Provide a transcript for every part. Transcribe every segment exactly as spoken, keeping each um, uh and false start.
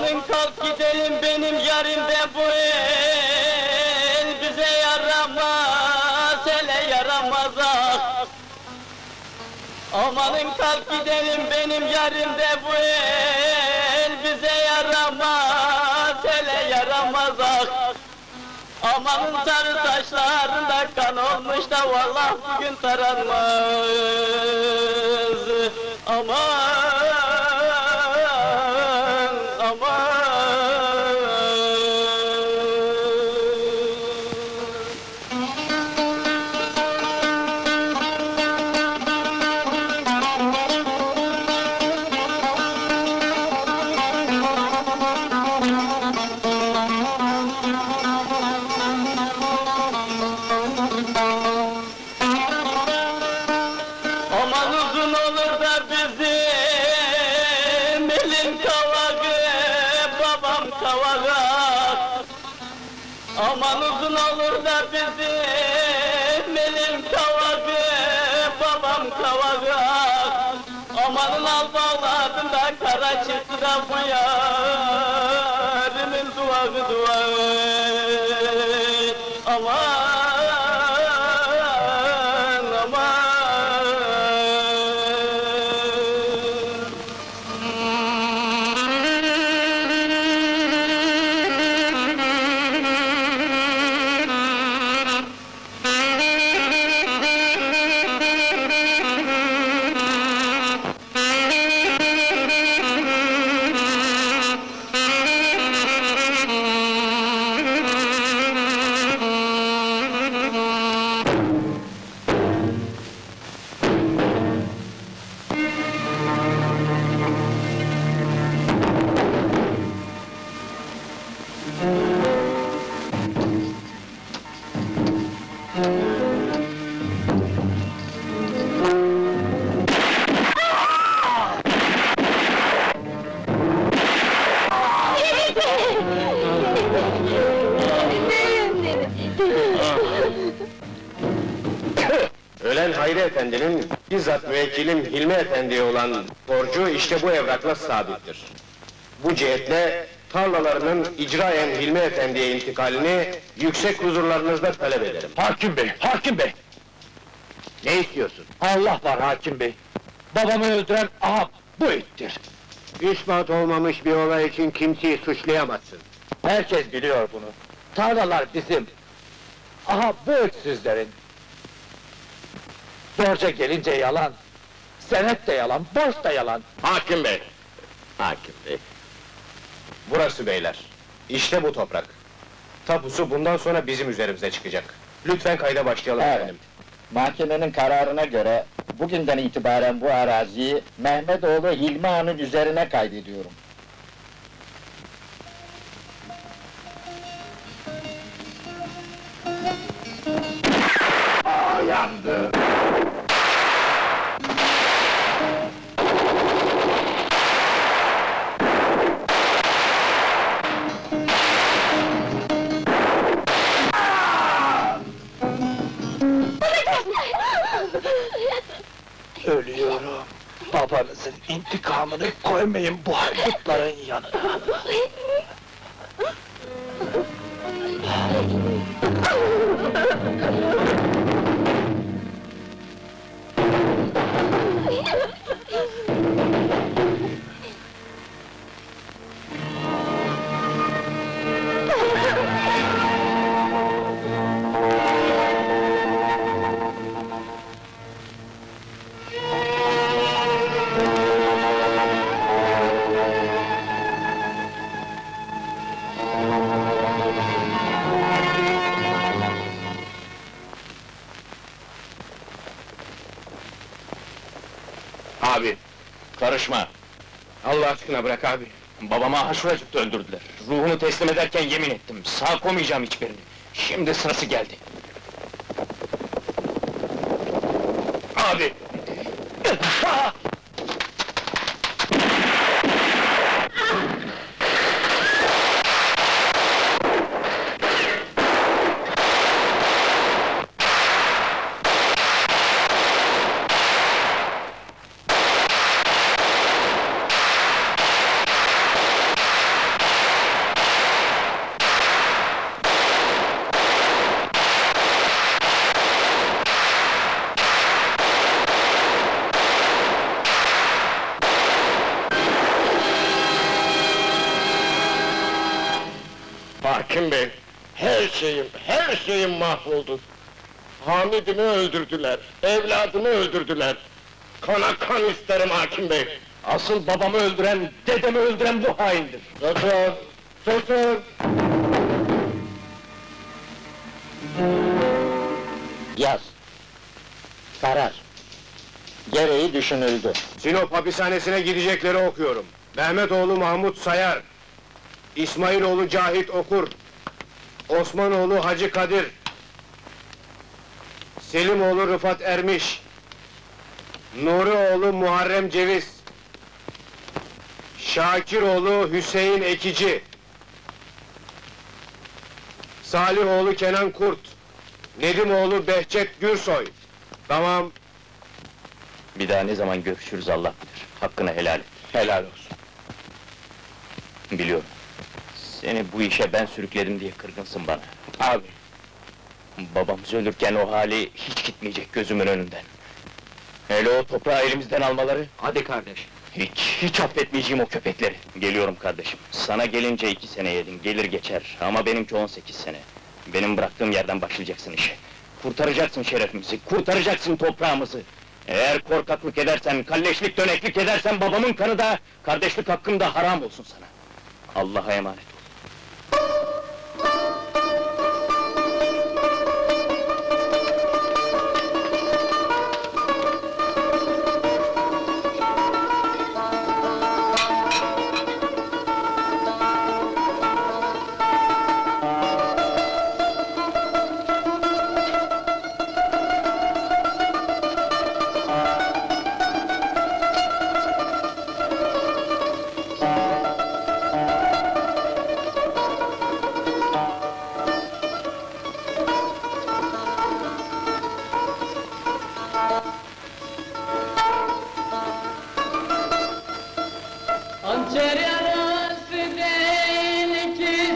Amanın kalk gidelim benim yarimde bu el bize yaramaz, hele yaramaz ah. Amanın kalk gidelim benim yarimde bu el bize yaramaz, hele yaramaz ah. Amanın sarı taşlarında kan olmuş da vallahi bugün taranmaz. Aman, aman. Aman uzun olur da bizim elin kavağı, babam kavağı. Aman uzun olur da bizim elin kavağı, babam kavağı. Amanın al bağladığında kara çıktı da bu yarimin duağı duağı. Aman, aman. Ölen Hayri Efendi'nin bizzat müvekkilim Hilmi Efendi'ye olan borcu işte bu evrakla sabittir. Bu cihetle tarlalarının icraen Hilmi Efendi'ye intikalini yüksek huzurlarınızda talep ederim. Hakim bey, hakim bey! Ne istiyorsun? Allah var hakim bey! Babamı öldüren aha bu ittir! İspat olmamış bir olay için kimseyi suçlayamazsın. Herkes biliyor bunu. Tarlalar bizim. Aha bu öksüzlerin. Borca gelince yalan. Senet de yalan, borç da yalan. Hakim bey! Hakim bey! Burası beyler, işte bu toprak. Tapusu bundan sonra bizim üzerimize çıkacak. Lütfen kayda başlayalım Evet. efendim. Mahkemenin kararına göre, bugünden itibaren bu araziyi Mehmetoğlu Hilmi Han'ın üzerine kaydediyorum. Aa, yandı! Ölüyorum. Babanızın intikamını koymayın bu haydutların yanına. Abi, Karışma! Allah aşkına bırak abi. Babama haşuracıkta öldürdüler. Ruhunu teslim ederken yemin ettim, sağ koymayacağım hiçbirini. Şimdi sırası geldi. Abi! Hakim bey, her şeyim, her şeyim mahvoldu. Hamid'imi öldürdüler, evladımı öldürdüler. Kana kan isterim hakim bey. Asıl babamı öldüren, dedemi öldüren bu haindir. Susun, susun! Yaz. Karar. Gereği düşünüldü. Sinop hapishanesine gidecekleri okuyorum. Mehmetoğlu Mahmut Sayar, İsmailoğlu Cahit Okur, Osmanoğlu Hacı Kadir, Selimoğlu Rıfat Ermiş, Nurioğlu Muharrem Ceviz, Şakiroğlu Hüseyin Ekici, Salihoğlu Kenan Kurt, Nedimoğlu Behçet Gürsoy. Tamam. Bir daha ne zaman görüşürüz Allah bilir. Hakkını helal et. Helal olsun. Biliyorum. Seni bu işe ben sürükledim diye kırgınsın bana. Abi. Babamız ölürken o hali hiç gitmeyecek gözümün önünden. Hele o toprağı elimizden almaları... Hadi kardeş. Hiç, hiç affetmeyeceğim o köpekleri. Geliyorum kardeşim. Sana gelince iki sene yedin, gelir geçer. Ama benimki on sekiz sene. Benim bıraktığım yerden başlayacaksın işe. Kurtaracaksın şerefimizi, kurtaracaksın toprağımızı. Eğer korkaklık edersen, kalleşlik, döneklik edersen babamın kanı da, kardeşlik hakkım da haram olsun sana. Allah'a emanet ol. Hançer yarası değil ki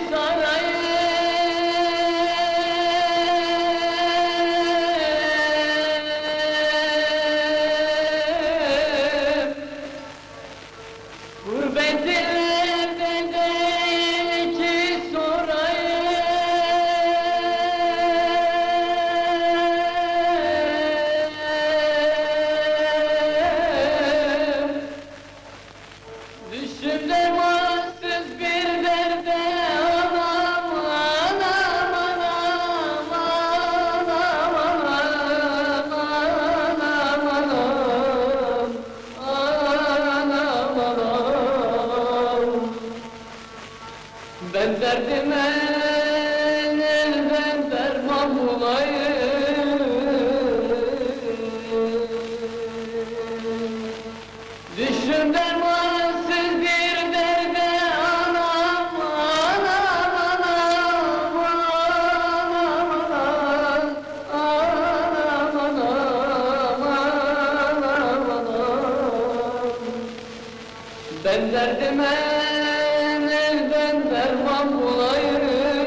sarayım. Gurbet ellerde değil ki sorayım. Düşümde varsız bir derde anam, anam, anam, anam, anam, anam, anam, anam. Ben derdime elden derman bulayım. Düşümden varsız bir derde anam, anam, anam, anam, anam, anam, anam, anam. Ben derdime elden derman bulayım.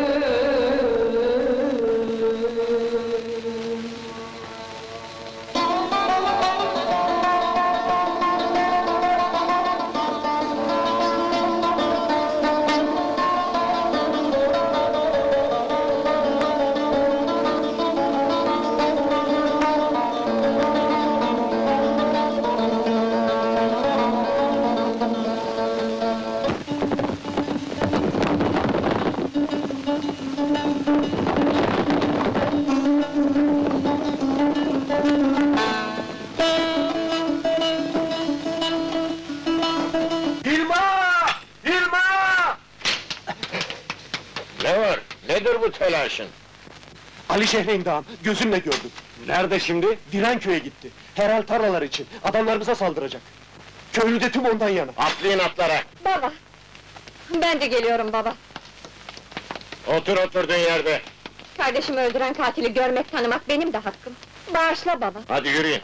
Ne var, nedir bu telaşın? Ali Şehreyn Dağım, gözümle gördüm. Nerede şimdi? Virenköy'e gitti. Herhal tarlalar için, adamlarımıza saldıracak. Köylü de tüm ondan yana. Atlayın atlara! Baba! Ben de geliyorum baba! Otur oturduğun yerde! Kardeşimi öldüren katili görmek, tanımak benim de hakkım. Bağışla baba! Hadi yürüyün!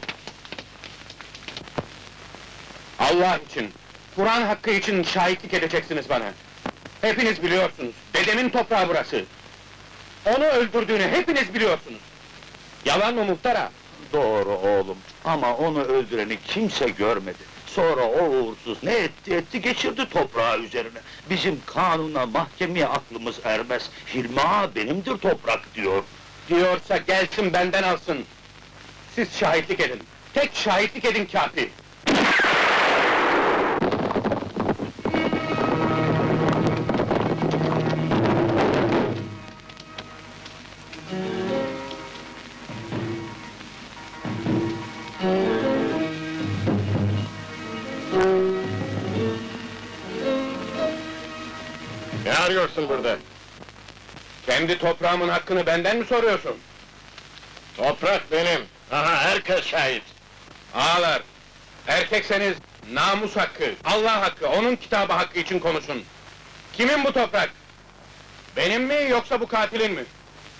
Allah için, Kur'an hakkı için şahitlik edeceksiniz bana. Hepiniz biliyorsunuz, dedemin toprağı burası. Onu öldürdüğünü hepiniz biliyorsunuz. Yalan mı muhtara? Doğru oğlum, ama onu öldüreni kimse görmedi. Sonra o uğursuz ne etti etti geçirdi toprağı üzerine. Bizim kanuna, mahkemeye aklımız ermez. Hilmi Ağa benimdir toprak diyor. Diyorsa gelsin benden alsın. Siz şahitlik edin. Tek şahitlik edin kafi. Ne arıyorsun burada? Kendi toprağımın hakkını benden mi soruyorsun? Toprak benim. Aha, herkes şahit. Ağalar, erkekseniz namus hakkı, Allah hakkı, onun kitabı hakkı için konuşun. Kimin bu toprak? Benim mi yoksa bu katilin mi?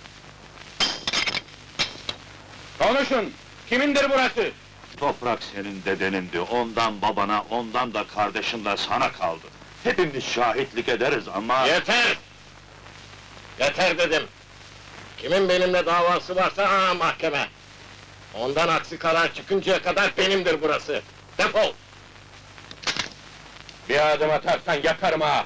Konuşun, kimindir burası? Toprak senin dedenindi, ondan babana, ondan da kardeşinden sana kaldı. Hepimiz şahitlik ederiz ama... Yeter! Yeter dedim! Kimin benimle davası varsa aha mahkeme! Ondan aksi karar çıkıncaya kadar benimdir burası! Defol! Bir adım atarsan yakarım ha!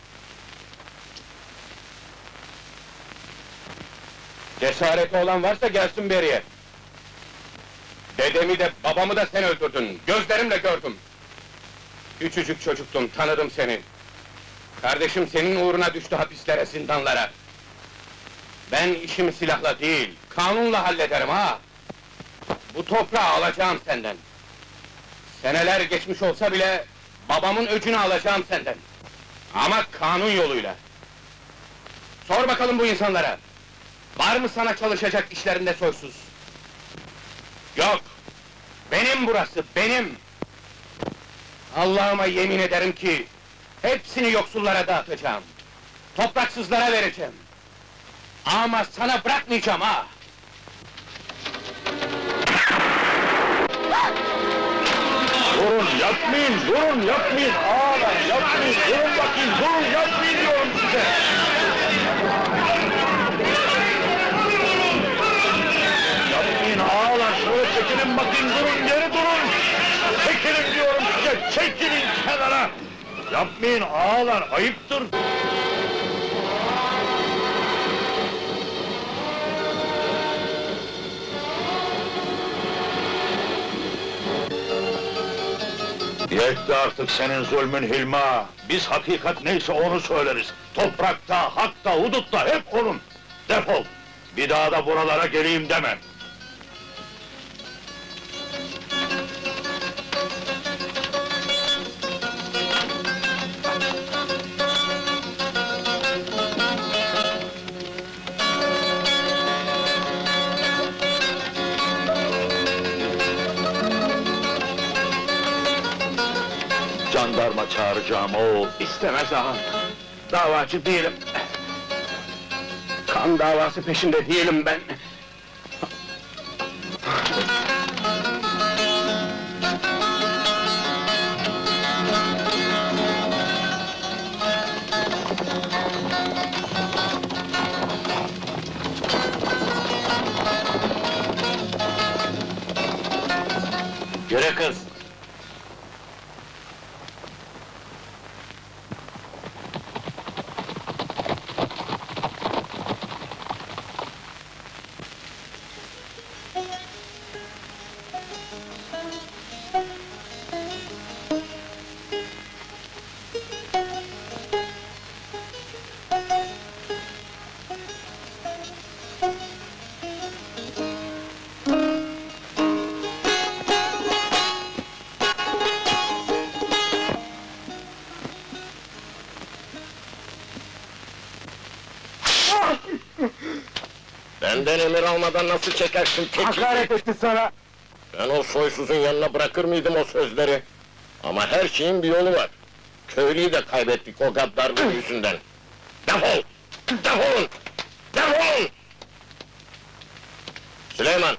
Cesareti olan varsa gelsin beriye! Dedemi de babamı da sen öldürdün, gözlerimle gördüm! Küçücük çocuktum, tanıdım seni! Kardeşim senin uğruna düştü hapislere, zindanlara! Ben işimi silahla değil, kanunla hallederim ha! Bu toprağı alacağım senden! Seneler geçmiş olsa bile, babamın öcünü alacağım senden! Ama kanun yoluyla! Sor bakalım bu insanlara! Var mı sana çalışacak işlerinde soysuz? Yok! Benim burası, benim! Allah'ıma yemin ederim ki, hepsini yoksullara dağıtacağım! Topraksızlara vereceğim! Ama sana bırakmayacağım ha! Durun, yapmayın, durun, yapmayın! Ağalar, yapmayın, durun bakayım, durun, yapmayın diyorum size! Yapmayın ağalar, şöyle çekilin bakayım, durun, geri durun! Çekilin diyorum size, çekilin kenara! Yapmayın ağalar, ayıptır! Yetti artık senin zulmün Hilmi Ağa! Biz hakikat neyse onu söyleriz! Toprakta, hakta, hudutta hep onun! Defol! Bir daha da buralara geleyim deme! Jandarma çağıracağım oğul! İstemez ağam! Davacı değilim! Kan davası peşinde değilim ben! Yürü kız! Benden emir almadan nasıl çekersin keçi? Hakaret etti sana! Ben o soysuzun yanına bırakır mıydım o sözleri? Ama her şeyin bir yolu var. Köylüyü de kaybettik o gaddarlığın yüzünden. Defol! Defolun! Defolun! Süleyman!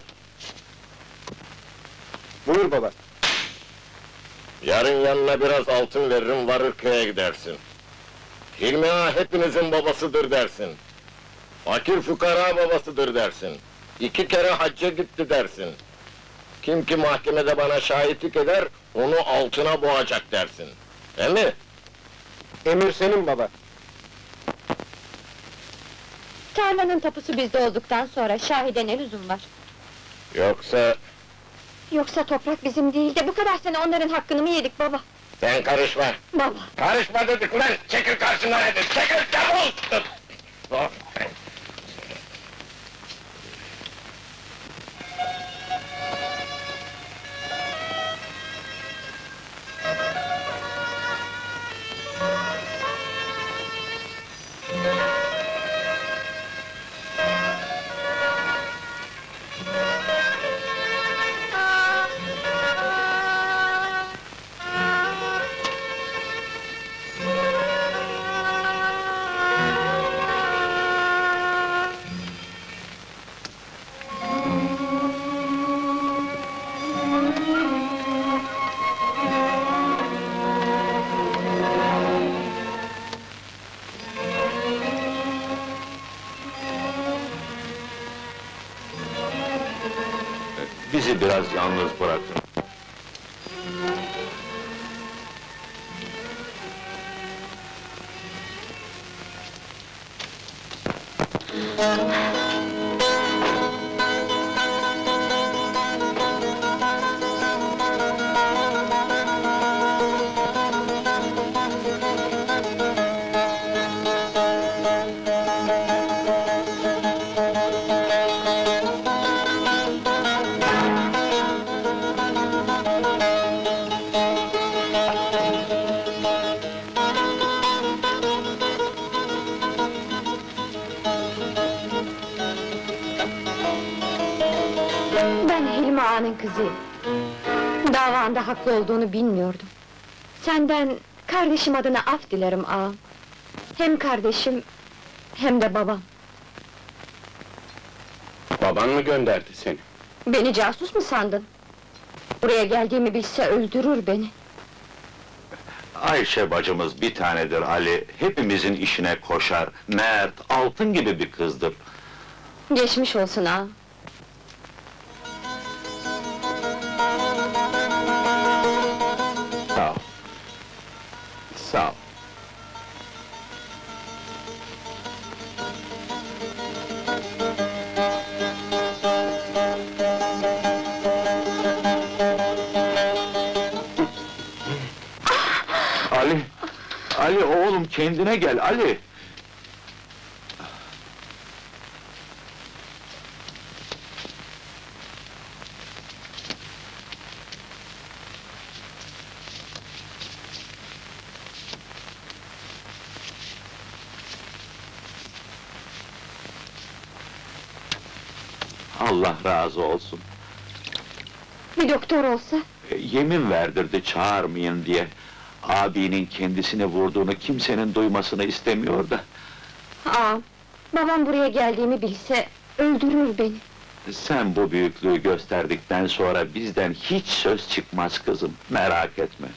Buyur baba! Yarın yanına biraz altın veririm, varır köye gidersin. Hilmi Ağa hepinizin babasıdır dersin. Fakir fukara babasıdır dersin. İki kere hacca gitti dersin. Kim ki mahkemede bana şahitlik eder, onu altına boğacak dersin. Değil mi? Emir senin baba. Tarlanın tapusu bizde olduktan sonra şahide ne lüzum var? Yoksa Yoksa toprak bizim değil de bu kadar sene onların hakkını mı yedik baba? sen karışma! Baba! Karışma dedik lan! Çekil karşımdan hadi! Çekil, defol! Oh. Bizi biraz yalnız bırakın. Ben Hilmi Ağa'nın kızıyım. Davanda haklı olduğunu bilmiyordum. Senden kardeşim adına af dilerim ağam. Hem kardeşim, hem de babam. Baban mı gönderdi seni? Beni casus mu sandın? Buraya geldiğimi bilse öldürür beni. Ayşe bacımız bir tanedir Ali, hepimizin işine koşar, mert, altın gibi bir kızdır. Geçmiş olsun ağam. Sağ ol. Sağ ol. Ali, Ali oğlum kendine gel Ali! Allah razı olsun. Bir doktor olsa, E, yemin verdirdi çağırmayın diye. Abinin kendisini vurduğunu kimsenin duymasını istemiyor da. ağam, babam buraya geldiğimi bilse öldürür beni. Sen bu büyüklüğü gösterdikten sonra bizden hiç söz çıkmaz kızım, merak etme.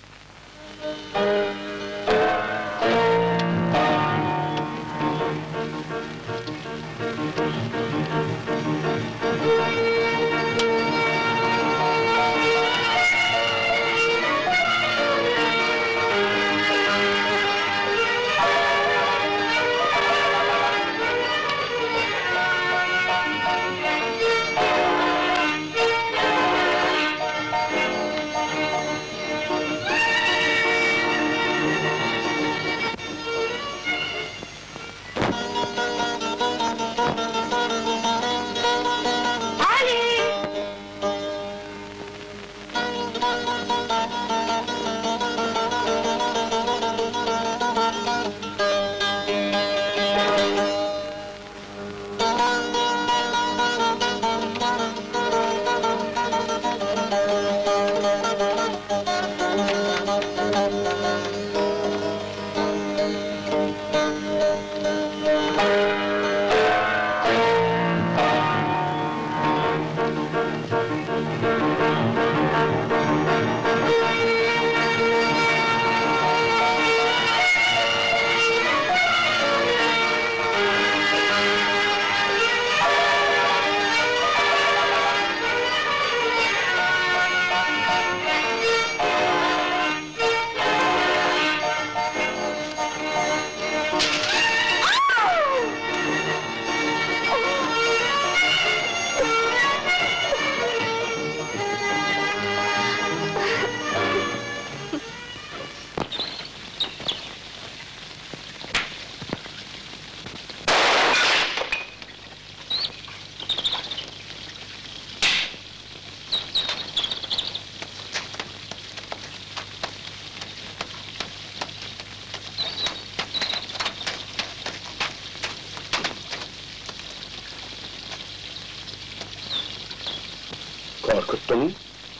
Dostum?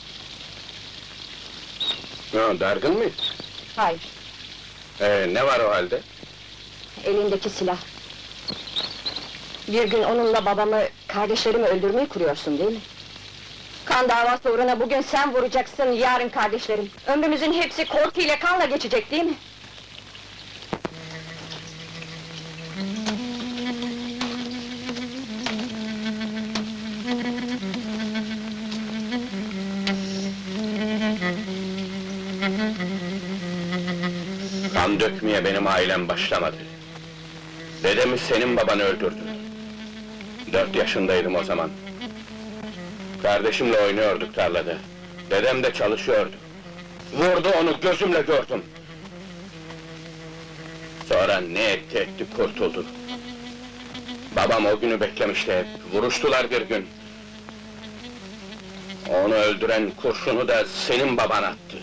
Ya, dargın mıyız? Hayır, Ee, ne var o halde? elindeki silah. Bir gün onunla babamı, kardeşlerimi öldürmeyi kuruyorsun değil mi? Kan davası uğruna bugün sen vuracaksın, yarın kardeşlerim. Ömrümüzün hepsi korku ile kanla geçecek değil mi? Kan dökmeye benim ailem başlamadı. Dedemi senin baban öldürdü. Dört yaşındaydım o zaman. Kardeşimle oynuyorduk tarlada. Dedem de çalışıyordu. Vurdu onu, gözümle gördüm. Sonra ne etti etti kurtuldu. Babam o günü beklemişti hep, vuruştular bir gün. Onu öldüren kurşunu da senin baban attı.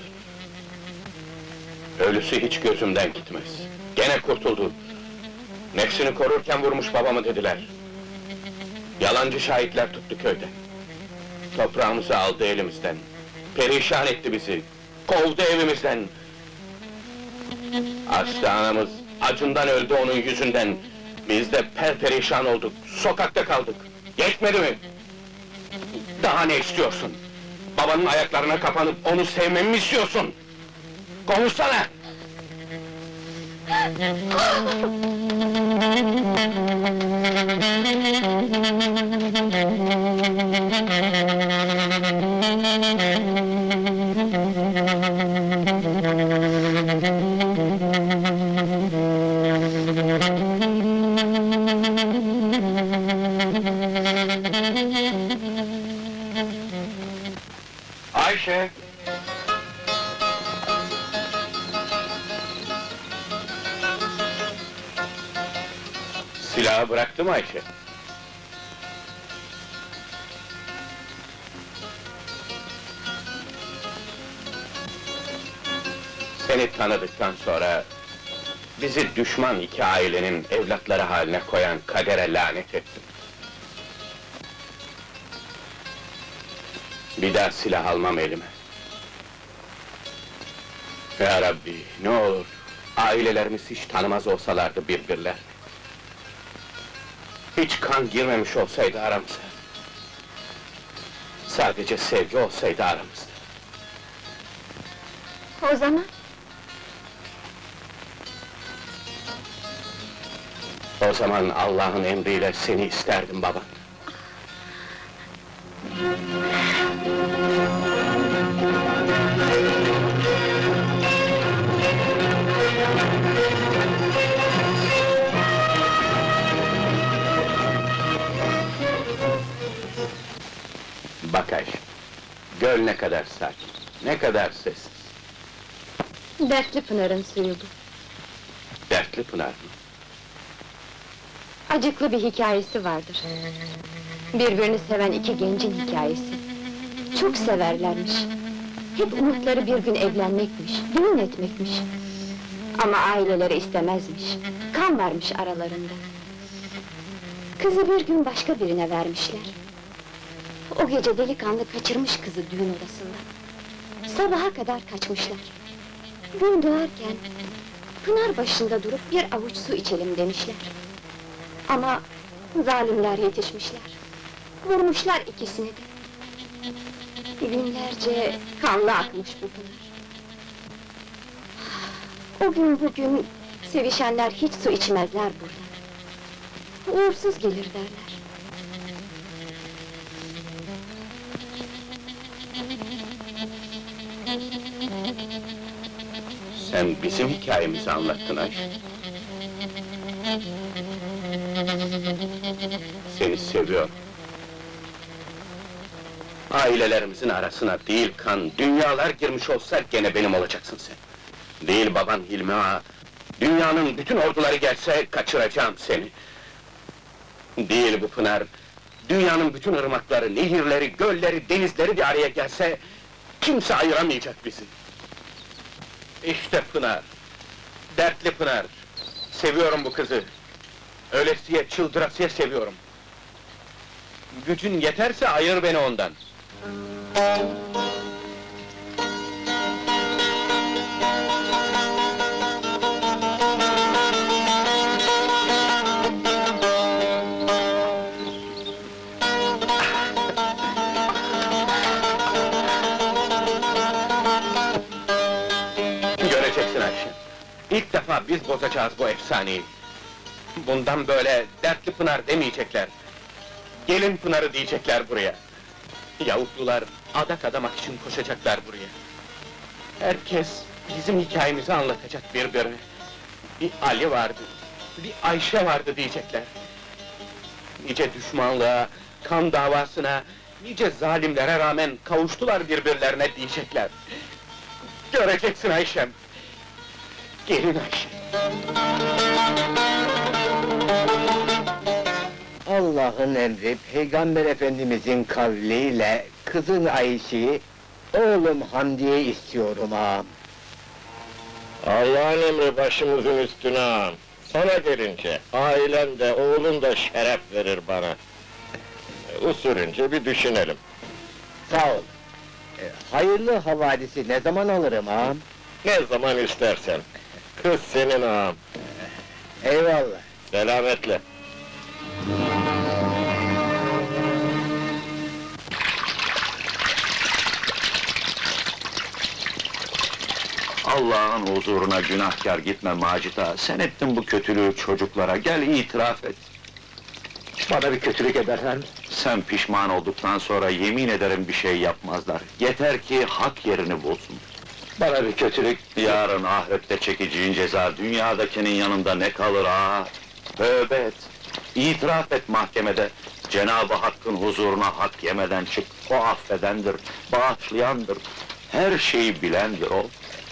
Ölüsü hiç gözümden gitmez. Gene kurtuldu. Nefsini korurken vurmuş babamı dediler. Yalancı şahitler tuttu köyde. Toprağımızı aldı elimizden. Perişan etti bizi. Kovdu evimizden. Aslı anamız acından öldü onun yüzünden. Biz de perperişan olduk. Sokakta kaldık. Yetmedi mi? Daha ne istiyorsun? Babanın ayaklarına kapanıp onu sevmemi mi istiyorsun? Konuşsana! Ayşe! Silahı bıraktı mı Ayşe? Seni tanıdıktan sonra bizi düşman iki ailenin evlatları haline koyan kadere lanet ettim. Bir daha silah almam elime. Ya Rabbi, ne olur, ailelerimiz hiç tanımaz olsalardı birbirler. Hiç kan girmemiş olsaydı aramıza. Sadece sevgi olsaydı aramızda. O zaman? O zaman Allah'ın emriyle seni isterdim baban. Bak Ayşe, göl ne kadar sakin, ne kadar sessiz. Dertli Pınar'ın suyu bu. Dertli Pınar mı? Acıklı bir hikayesi vardır. Birbirini seven iki gencin hikayesi. Çok severlermiş. Hep umutları bir gün evlenmekmiş, düğün etmekmiş. Ama aileleri istemezmiş. Kan varmış aralarında. Kızı bir gün başka birine vermişler. O gece delikanlı kaçırmış kızı düğün odasında. Sabaha kadar kaçmışlar. Gün doğarken pınar başında durup bir avuç su içelim demişler. Ama zalimler yetişmişler. Vurmuşlar ikisini de. Günlerce kanlı akmış bu pınar. O gün bugün sevişenler hiç su içmezler burada. Uğursuz gelir derler. Sen bizim hikayemizi anlattın Ayşe. Seni seviyorum. Ailelerimizin arasına değil kan, dünyalar girmiş olsa gene benim olacaksın sen. Değil baban Hilmi Ağa, dünyanın bütün orduları gelse kaçıracağım seni. Değil bu Pınar, dünyanın bütün ırmakları, nehirleri, gölleri, denizleri bir araya gelse kimse ayıramayacak bizi. İşte Pınar, dertli Pınar, seviyorum bu kızı. Ölesiye, çıldırasıya seviyorum. Gücün yeterse ayır beni ondan. Göreceksin Ayşe. İlk defa biz bozacağız bu efsaneyi. Bundan böyle dertli Pınar demeyecekler. Gelin Pınarı diyecekler buraya. Yavuklular adak adamak için koşacaklar buraya. Herkes bizim hikayemizi anlatacak birbirine. Bir Ali vardı, bir Ayşe vardı diyecekler. Nice düşmanlığa, kan davasına, nice zalimlere rağmen kavuştular birbirlerine diyecekler. Göreceksin Ayşem. Gelin Ayşe. Allah'ın emri, Peygamber Efendimizin kavliyle kızın Ayşe'yi oğlum Hamdi'ye istiyorum ağam. Allah'ın emri başımızın üstüne ağam. Sana gelince, ailem de, oğlum da şeref verir bana. E, usulünce bir düşünelim. Sağ ol. E, hayırlı havadisi ne zaman alırım ağam? Ne zaman istersen. Kız senin ağam. Eyvallah. Selametle. Allah'ın huzuruna günahkar gitme Macit ağa. Sen ettin bu kötülüğü çocuklara, gel itiraf et. Bana bir kötülük ederler mi? Sen pişman olduktan sonra yemin ederim bir şey yapmazlar. Yeter ki hak yerini bulsun. Bana bir kötülük... Yarın ahirette çekeceğin ceza, dünyadakinin yanında ne kalır ağa? Tövbe et, itiraf et mahkemede. Cenab-ı Hakk'ın huzuruna hak yemeden çık. O affedendir, bağışlayandır. Her şeyi bilendir o.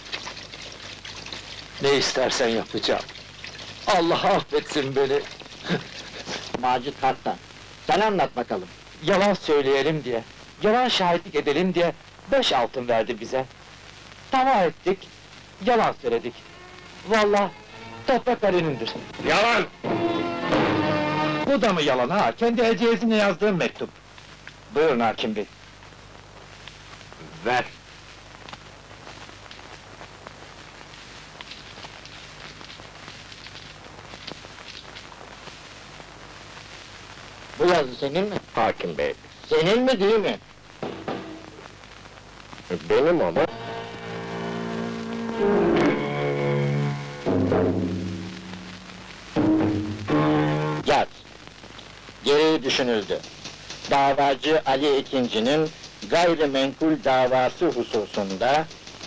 Ne istersen yapacağım. Allah affetsin beni. Macit Kart'tan. Sen anlat bakalım. Yalan söyleyelim diye, yalan şahitlik edelim diye beş altın verdi bize. Tava ettik, yalan söyledik. Vallahi toprak Ali'nindir. Yalan! Bu da mı yalan ha? Kendi ecezine yazdığım mektup. Buyurun hakim bey. Ver! Bu yazı senin mi? Hakim bey, Senin mi değil mi? benim ama... Yaz. Gereği düşünüldü. Davacı Ali ikincinin gayrimenkul davası hususunda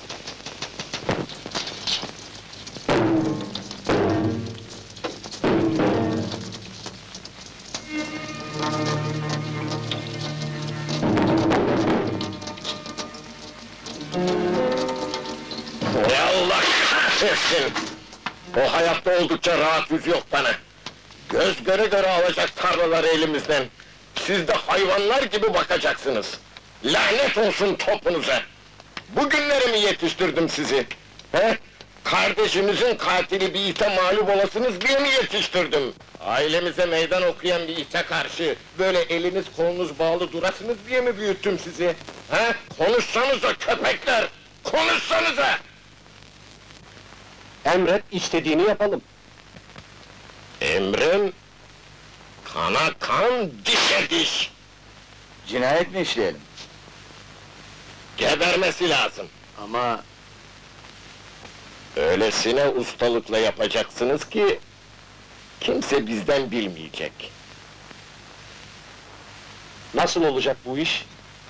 Ya Allah kahretsin! O hayatta oldukça rahat yüz yok bana. Göz göre göre alacak tarlaları elimizden. Siz de hayvanlar gibi bakacaksınız. Lanet olsun topunuza! Bugünlere mi yetiştirdim sizi? He? Kardeşinizin katili bir ite mağlup olasınız diye mi yetiştirdim? Ailemize meydan okuyan bir ite karşı böyle eliniz kolunuz bağlı durasınız diye mi büyüttüm sizi? He? Konuşsanıza köpekler! Konuşsanıza! Emret, istediğini yapalım. Emrim, kana kan, dişe diş! Cinayet mi işleyelim? Gebermesi lazım. Ama Öylesine ustalıkla yapacaksınız ki... kimse bizden bilmeyecek. nasıl olacak bu iş?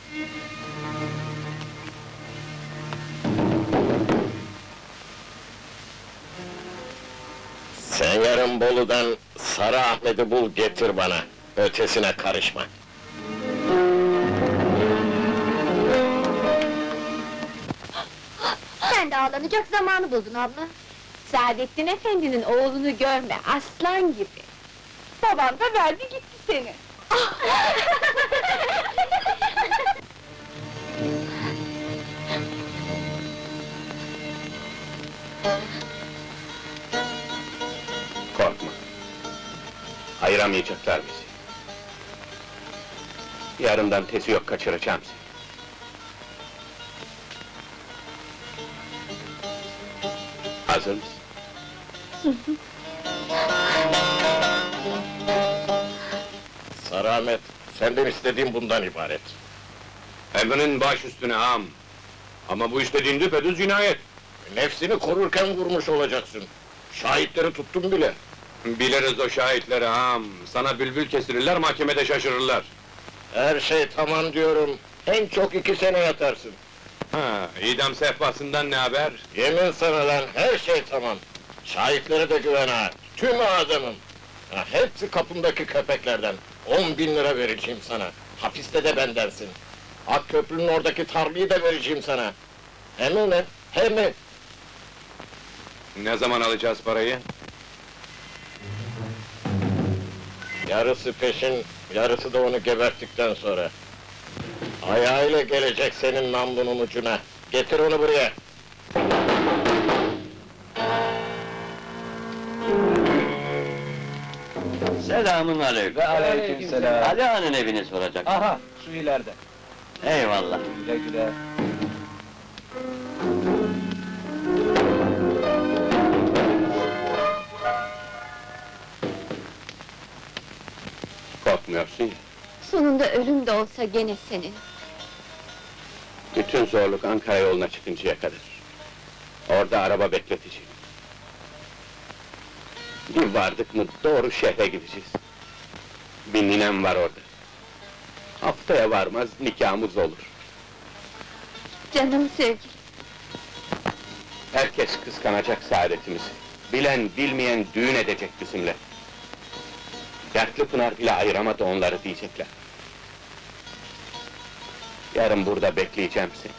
Sen yarın Bolu'dan Sarı Ahmet'i bul getir bana. Ötesine karışma. Sen de ağlanacak zamanı buldun abla. Saadettin Efendi'nin oğlunu görme, aslan gibi. Babam da verdi gitti seni. Korkma. Ayıramayacaklar bizi. Yarından tezi yok, kaçıracağım seni. Hazır mısın? Sarı Ahmet, senden istediğim bundan ibaret. Emrin baş üstüne ağam. Ama bu istediğin düpedüz cinayet. Nefsini korurken vurmuş olacaksın. Şahitleri tuttum bile. Biliriz o şahitleri ağam. Sana bülbül kestirirler, mahkemede şaşırırlar. Her şey tamam diyorum. En çok iki sene yatarsın. Ha, idam sehpasından ne haber? Yemin sana lan, her şey tamam. Şahitlere de güven ha. Tüm adamım. Ha, hepsi kapındaki köpeklerden. On bin lira vereceğim sana. Hapiste de bendensin. Akköprü'nün oradaki tarlayı da vereceğim sana. Hemen lan, hemen. Ne zaman alacağız parayı? Yarısı peşin, yarısı da onu geberttikten sonra. Ayağıyla gelecek senin namlunun ucuna. Getir onu buraya. Selamun aleyküm. Aleykümselam. Ali Ağa'nın evini soracak. Aha, şu ileride. Eyvallah. Güle güle. Korkmuyorsun ya. Sonunda ölüm de olsa gene senin. Bütün zorluk Ankara yoluna çıkıncaya kadar. Orada araba bekleteceğim. Bir vardık mı doğru şehre gideceğiz. Bir ninem var orada. Haftaya varmaz nikahımız olur. Canım sevgilim. Herkes kıskanacak saadetimizi. Bilen bilmeyen düğün edecek bizimle. Dertli Pınar bile ayıramadı onları diyecekler. Yarın burada bekleyeceğim seni.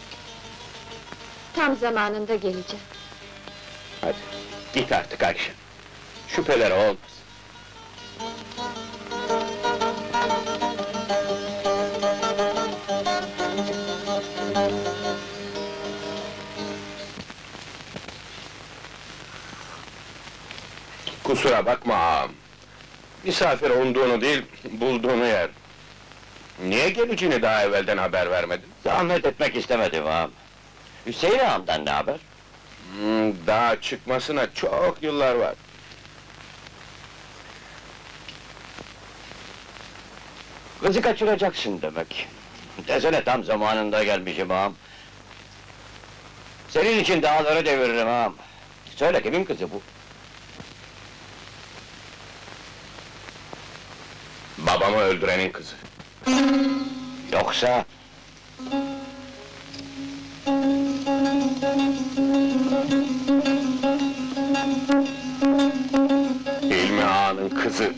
Tam zamanında geleceğim. Hadi, git artık Ayşe. Şüpheleri olmaz. Kusura bakma ağam. Misafir umduğunu değil, bulduğunu yer. Niye geleceğini daha evvelden haber vermedin? Zahmet etmek istemedim ağam. Hüseyin ağamdan ne haber? Hmm, daha çıkmasına çok yıllar var. Kızı kaçıracaksın demek. Desene tam zamanında gelmişim ağam. Senin için dağları deviririm ağam. Söyle kimin kızı bu? Babamı öldürenin kızı. Yoksa... Hilmi Ağa'nın kızı.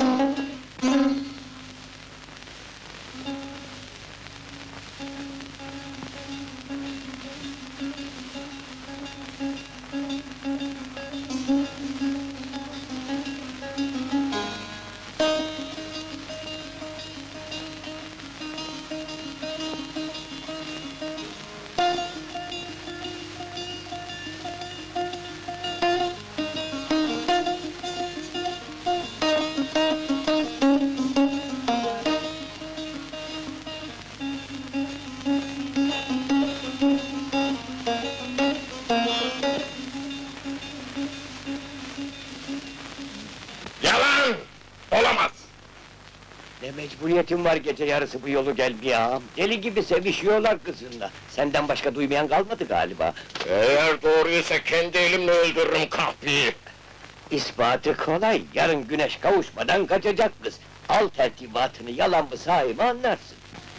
Yalan! Olamaz! Ne mecburiyetin var gece yarısı bu yolu gelmeye ağam? Deli gibi sevişiyorlar kızınla. Senden başka duymayan kalmadı galiba. Eğer doğruysa kendi elimle öldürürüm kahpeyi! İspatı kolay, yarın güneş kavuşmadan kaçacak kız. Al tertibatını, yalan mı sahi mi anlarsın.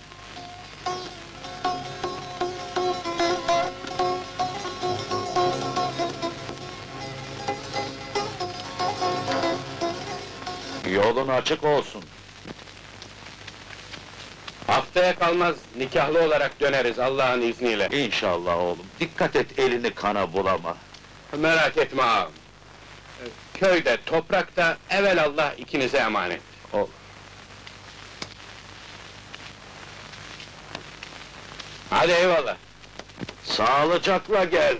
Yolun açık olsun. Haftaya kalmaz, nikahlı olarak döneriz Allah'ın izniyle. İnşallah oğlum. Dikkat et, elini kana bulama. Merak etme ağam. Köyde, toprakta, evelallah ikinize emanet. Ol. Hadi eyvallah. Sağlıcakla gel.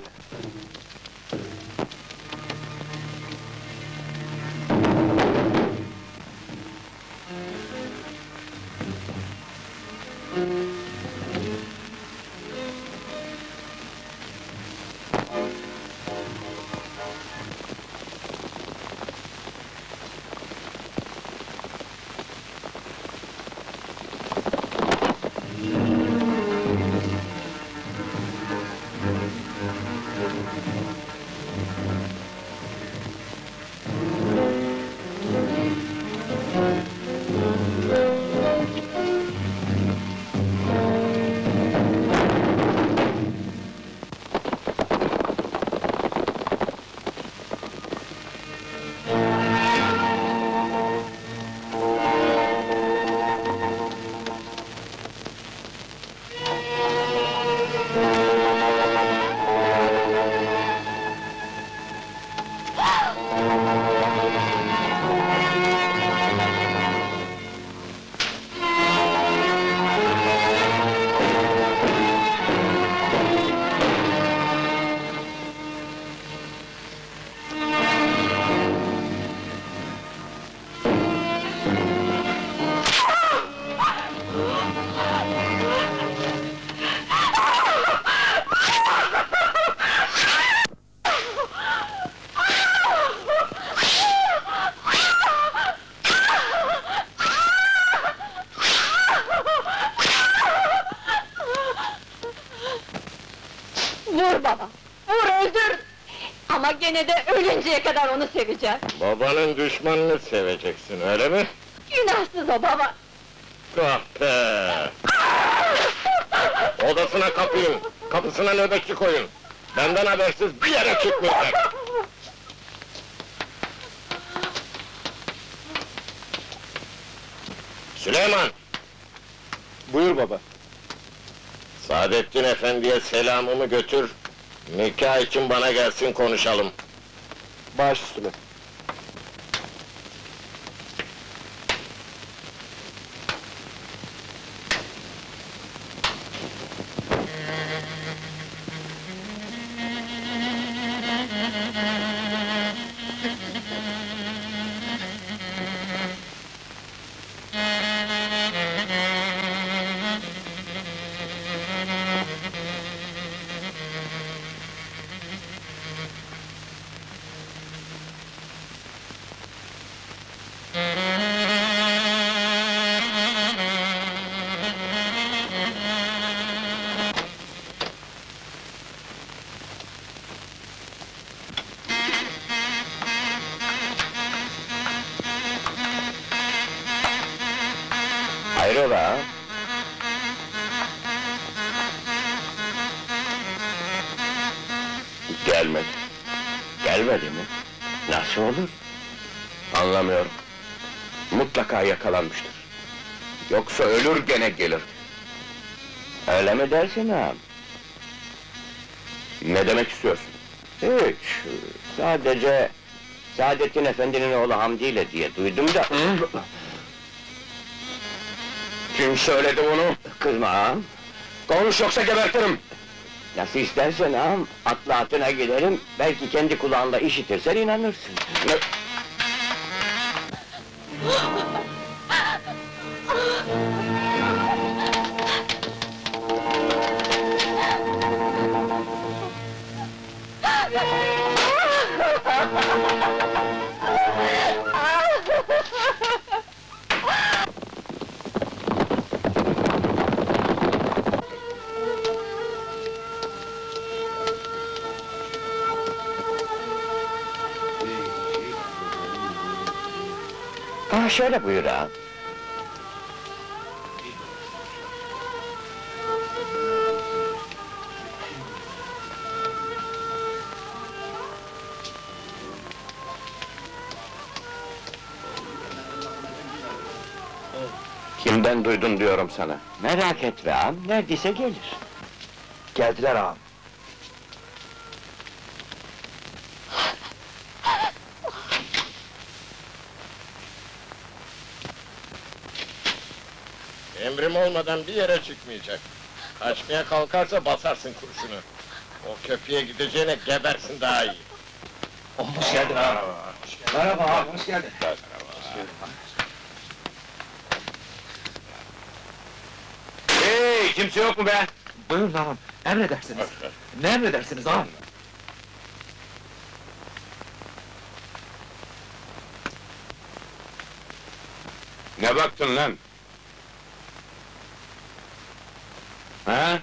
Vur baba, vur öldür! Ama gene de ölünceye kadar onu seveceğim. Babanın düşmanını seveceksin, öyle mi? Günahsız o baba! Kahpe! Odasına kapayın, kapısına nöbetçi koyun. Benden habersiz bir yere çıkmayacak! Süleyman! Buyur baba. Saadettin Efendi'ye selamımı götür, nikah için bana gelsin konuşalım. Baş üstüne. Hayrola? Gelmedi. Gelmedi mi? Nasıl olur? Anlamıyorum. Mutlaka yakalanmıştır. Yoksa ölür gene gelir. Öyle mi dersin ağam? Ne demek istiyorsun? Hiç, sadece... Saadettin Efendi'nin oğlu Hamdi ile diye duydum da... Kim söyledi bunu? Kızma ağam! Konuş yoksa gebertirim! Nasıl istersen ağam, atla atına giderim, belki kendi kulağınla işitirsen inanırsın. Ne? Ah, şöyle buyur ağam. Kimden duydun diyorum sana? Merak etme ağam, neredeyse gelir. Geldiler ağam. Emrim olmadan bir yere çıkmayacak. Kaçmaya kalkarsa basarsın kurşunu. O köpeğe gideceğine gebersin daha iyi. Hoş geldin ağam. Merhaba ağam, hoş geldin. Hey, kimse yok mu be? Buyurun ağam, emredersiniz. Ne emredersiniz ağam? Ne baktın lan? Ha?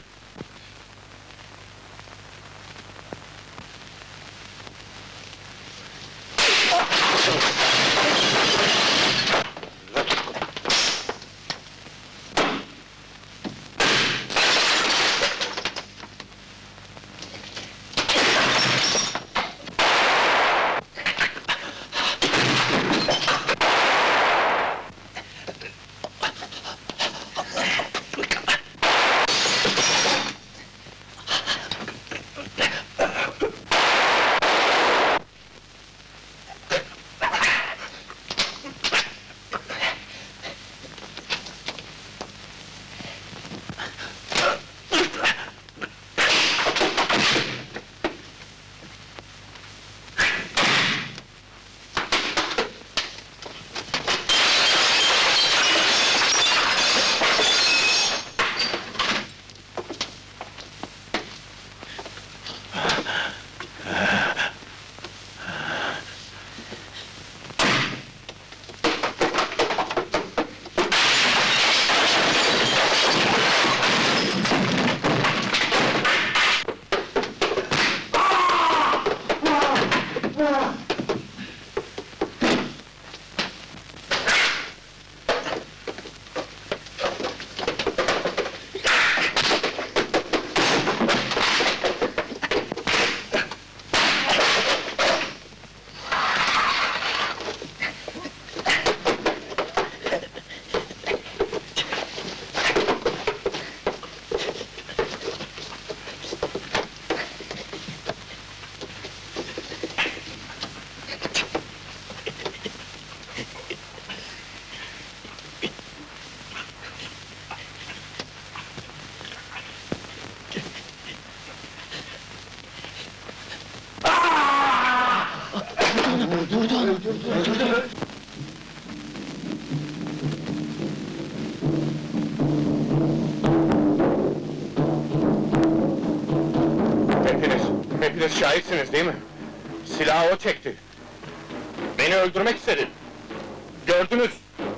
Hepiniz, hepiniz şahitsiniz değil mi? Silahı o çekti. Beni öldürmek istedi. Gördünüz.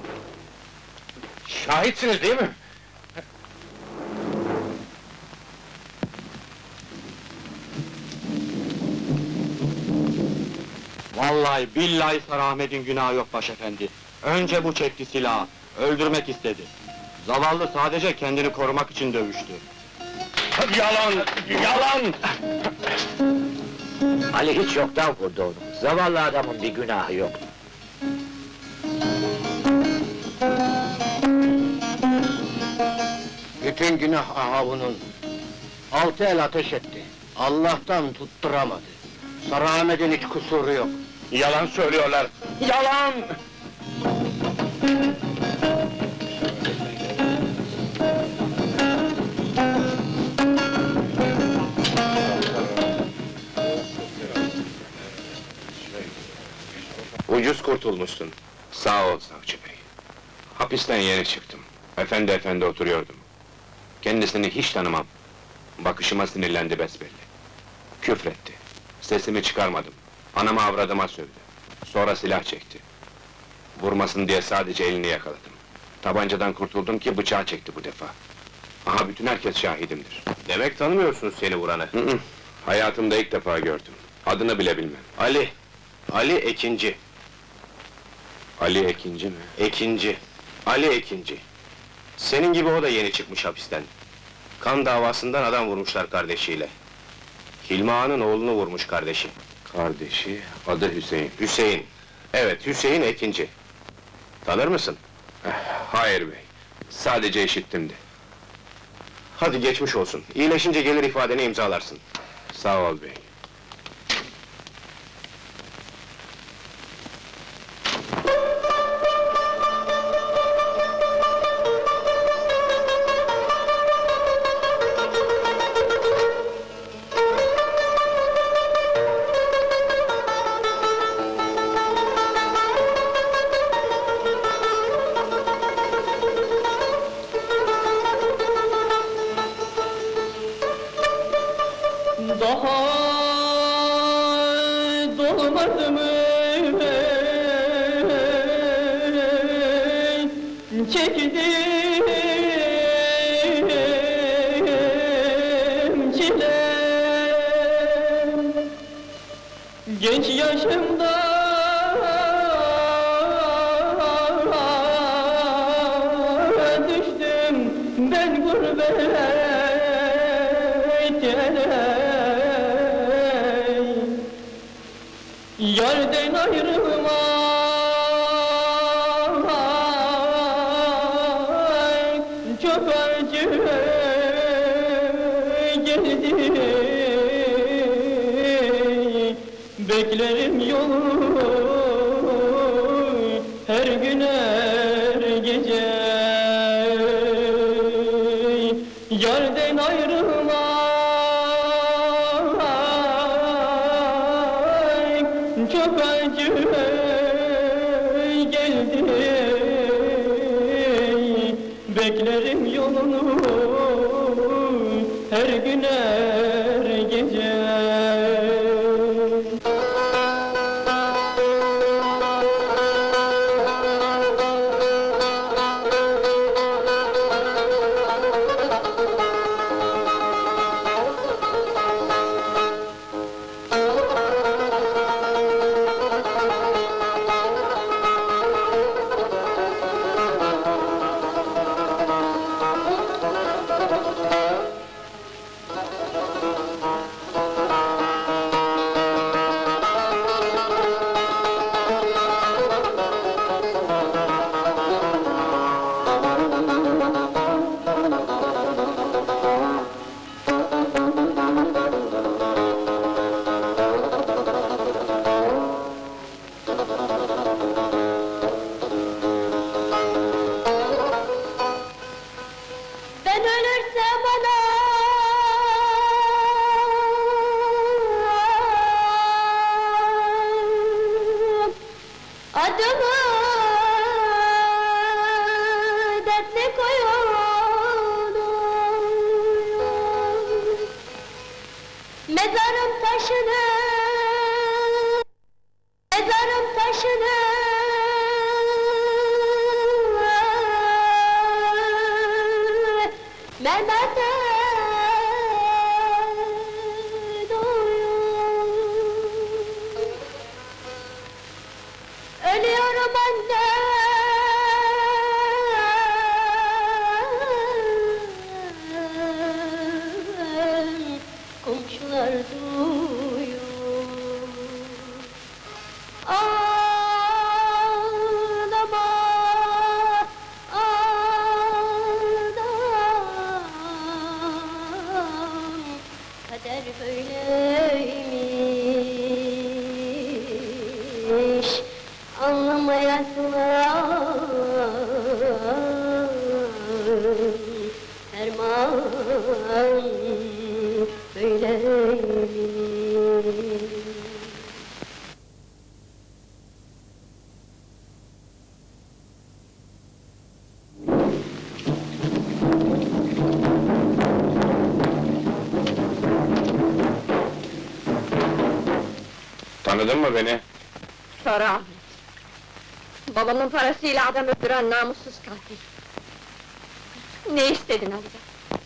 Şahitsiniz değil mi? Vallahi billahi Sarı Ahmet'in günahı yok başefendi. Önce bu çekti silahı, öldürmek istedi. Zavallı sadece kendini korumak için dövüştü. Yalan! Yalan! Ali hiç yoktan vurdu onu. Zavallı adamın bir günahı yok. Bütün günah Ahav'ının. Altı el ateş etti. Allah'tan tutturamadı. Sarı Ahmet'in hiç kusuru yok. Yalan söylüyorlar! Yalan! Ucuz kurtulmuşsun. Sağ ol savcı bey. Hapisten yeni çıktım. Efendi efendi oturuyordum. Kendisini hiç tanımam. Bakışıma sinirlendi besbelli. Küfretti. Sesimi çıkarmadım. Anama avradıma sövdü. Sonra silah çekti. Vurmasın diye sadece elini yakaladım. Tabancadan kurtuldum ki bıçağı çekti bu defa. Aha bütün herkes şahidimdir. Demek tanımıyorsunuz seni vuranı. Hı hı. Hayatımda ilk defa gördüm. Adını bile bilmem. Ali. Ali Ekinci. Ali Ekinci mi? Ekinci. Ali Ekinci. Senin gibi o da yeni çıkmış hapisten. Kan davasından adam vurmuşlar kardeşiyle. Hilmi Ağa'nın oğlunu vurmuş kardeşi. Kardeşi, adı Hüseyin. Hüseyin. Evet, Hüseyin Ekinci. Tanır mısın? Eh, hayır bey. Sadece işittim de. Hadi geçmiş olsun. İyileşince gelir ifadeni imzalarsın. Sağ ol bey. Daha dolmadı mı çektiğim çile, genç yaşımda düştüm ben gurbete. Yerden ayrılmak çok acı geldi. Beklerim yolu her gün her gece. Yerden ayrılmak çok acı geldi. Beklerim yolunu her gün her gece. Ölüyorum annem, komşular duyuyor. Ağlama, ağlam, kader böyleymiş. Anlamayasın ferman böyleymiş. Tanıdın mı beni? Sarı Ahmet. Babamın parasıyla adam öldüren namussuz katil. Ne istedin Ali'den?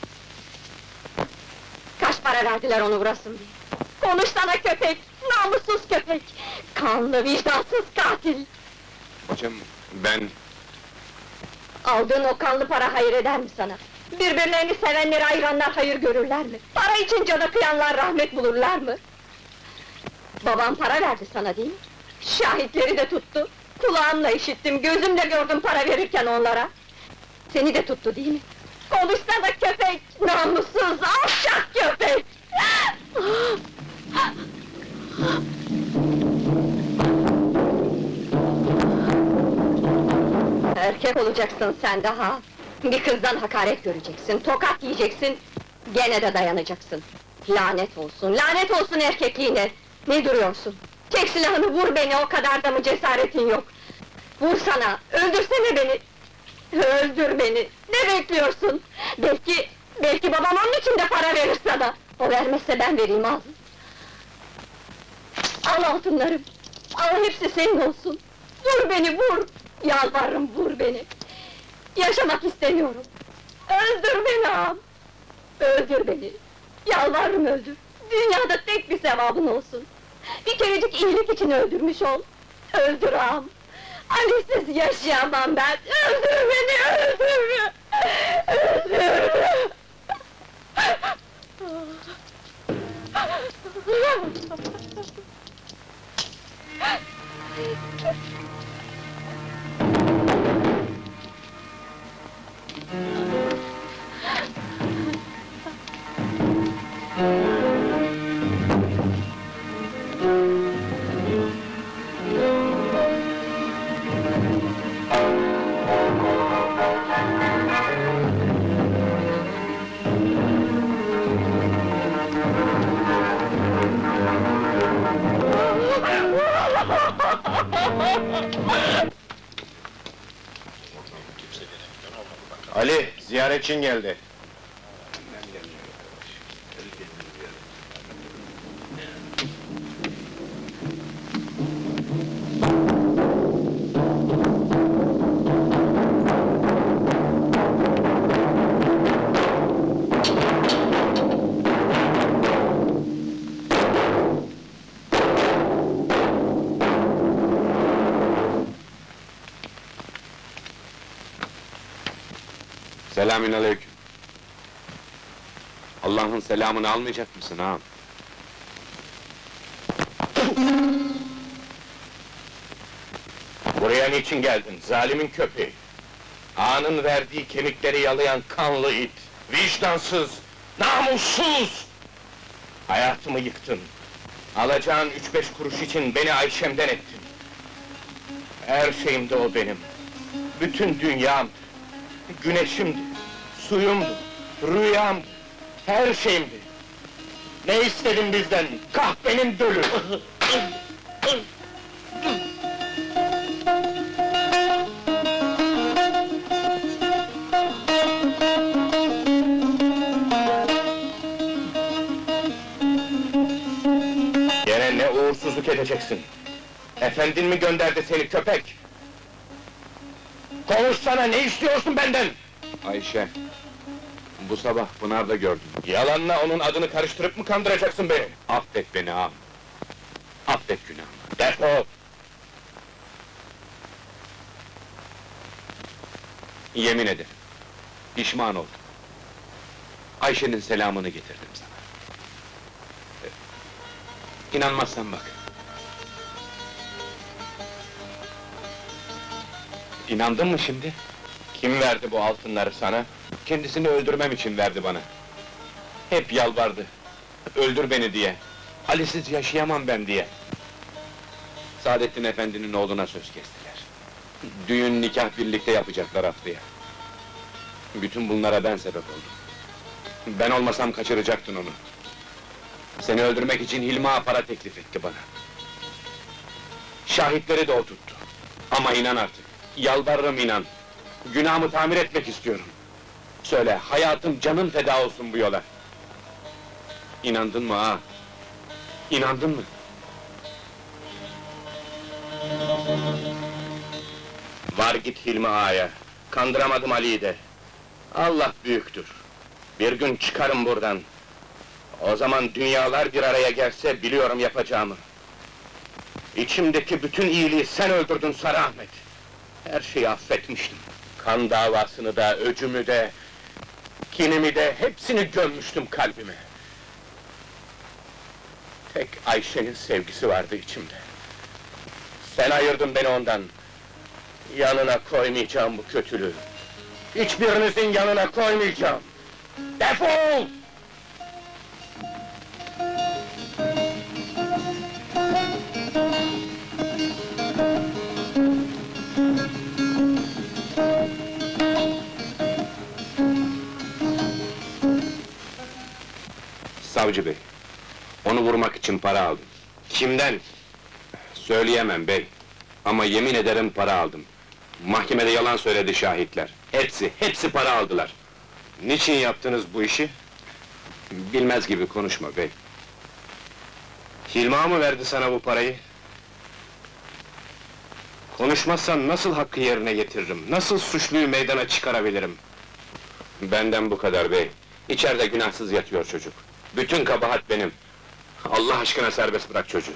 Kaç para verdiler onu vurasın diye? Konuşsana köpek, namussuz köpek! Kanlı, vicdansız katil! Hocam, ben... Aldığın o kanlı para hayır eder mi sana? Birbirlerini sevenleri ayıranlar hayır görürler mi? Para için cana kıyanlar rahmet bulurlar mı? Babam para verdi sana değil mi? Şahitleri de tuttu. Kulağımla işittim, gözümle gördüm para verirken onlara. Seni de tuttu değil mi? Konuşsana köpek, namussuz, alçak köpek! Erkek olacaksın sen daha! Bir kızdan hakaret göreceksin, tokat yiyeceksin, gene de dayanacaksın! Lanet olsun, lanet olsun erkekliğine! Ne duruyorsun? Çek silahını, vur beni, o kadar da mı cesaretin yok? Vursana, öldürsene beni! Öldür beni, ne bekliyorsun? Belki, belki babam onun için de para verir sana! O vermezse ben vereyim, al! Al altınlarım! Al, hepsi senin olsun! Vur beni, vur! Yalvarırım, vur beni! Yaşamak istemiyorum! Öldür beni ağam! Öldür beni! Yalvarırım öldür! Dünyada tek bir sevabın olsun! Bir kerecik iyilik için öldürmüş ol! Öldür ağam! Ali'siz yaşayamam ben! Öldür beni, öldür! Öldür! Ali, ziyaretçin geldi. Selamünaleyküm. Allah'ın selamını almayacak mısın ağam? Buraya niçin geldin, zalimin köpeği? Ağanın verdiği kemikleri yalayan kanlı it, vicdansız, namussuz! Hayatımı yıktın. Alacağın üç beş kuruş için beni Ayşem'den ettin. Her şeyimdi o benim. Bütün dünyamdı. Güneşimdi, suyumdu, rüyamdı, her şeyimdi. Ne istedin bizden, kahpenin dölü! Gene ne uğursuzluk edeceksin? Efendin mi gönderdi seni köpek? Konuşsana, ne istiyorsun benden? Ayşe, Bu sabah Pınar'da gördüm. Yalanla onun adını karıştırıp mı kandıracaksın beni? Affet beni ağam. Affet günahımı. Defol! Yemin ederim. Pişman oldum. Ayşe'nin selamını getirdim sana. Ee, İnanmazsan bak. İnandın mı şimdi? Kim verdi bu altınları sana? Kendisini öldürmem için verdi bana. Hep yalvardı. Öldür beni diye. Ali'siz yaşayamam ben diye. Saadettin Efendi'nin oğluna söz kestiler. Düğün nikah birlikte yapacaklar haftaya. Bütün bunlara ben sebep oldum. Ben olmasam kaçıracaktın onu. Seni öldürmek için Hilmi Ağa para teklif etti bana. Şahitleri de o tuttu. Ama inan artık, yalvarırım inan. Günahımı tamir etmek istiyorum. Söyle, hayatım, canım feda olsun bu yola. İnandın mı ağa? İnandın mı? Var git Hilmi Ağa'ya. Kandıramadım Ali'yi de. Allah büyüktür. Bir gün çıkarım buradan. O zaman dünyalar bir araya gelse biliyorum yapacağımı. İçimdeki bütün iyiliği sen öldürdün Sarı Ahmet. Her şeyi affetmiştim. Kan davasını da, öcümü de, kinimi de, hepsini gömmüştüm kalbime. Tek Ayşe'nin sevgisi vardı içimde. Sen ayırdın beni ondan. Yanına koymayacağım bu kötülüğü. Hiçbirinizin yanına koymayacağım. Defol! Savcı bey, onu vurmak için para aldım. Kimden? Söyleyemem bey, ama yemin ederim para aldım. Mahkemede yalan söyledi şahitler. Hepsi, hepsi para aldılar. Niçin yaptınız bu işi? Bilmez gibi konuşma bey. Hilmi Ağa mı verdi sana bu parayı? Konuşmazsan nasıl hakkı yerine getiririm? Nasıl suçluyu meydana çıkarabilirim? Benden bu kadar bey. İçeride günahsız yatıyor çocuk. Bütün kabahat benim. Allah aşkına serbest bırak çocuğu.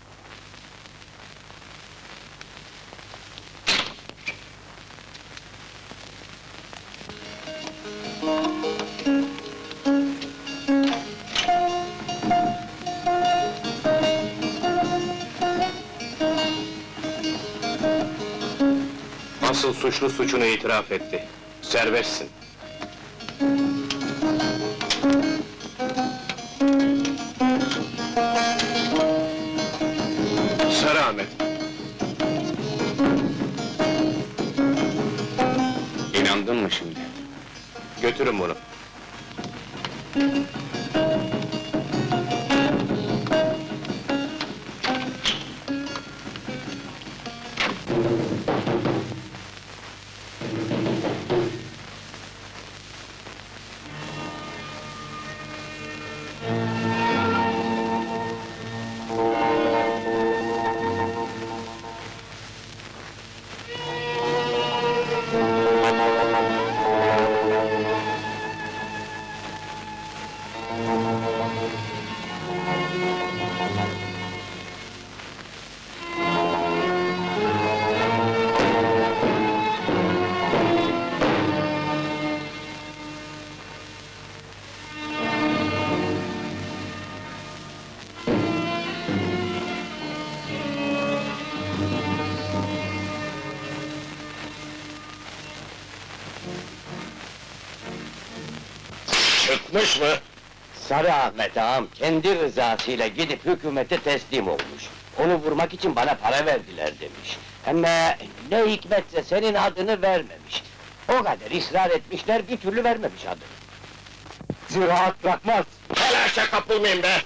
Asıl suçlu suçunu itiraf etti. Serbestsin. Sarı Ahmet. İnandın mı şimdi? Götürün bunu. Çıkmış mı? Sarı Ahmet ağam kendi rızasıyla gidip hükümete teslim olmuş. Onu vurmak için bana para verdiler demiş. Hem de ne hikmetse senin adını vermemiş. O kadar ısrar etmişler, bir türlü vermemiş adını. Bizi rahat bırakmaz. Telaşa kapılmayın be!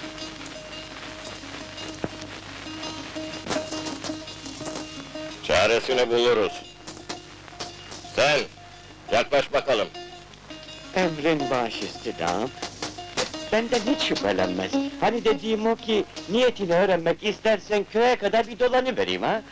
Çağırın Çaresini buluruz. Sen, yaklaş bakalım. Emrin baş üstüne ağam. Benden hiç şüphelenmez. Hani dediğim o ki, niyetini öğrenmek istersen köye kadar bir dolanıvereyim ha?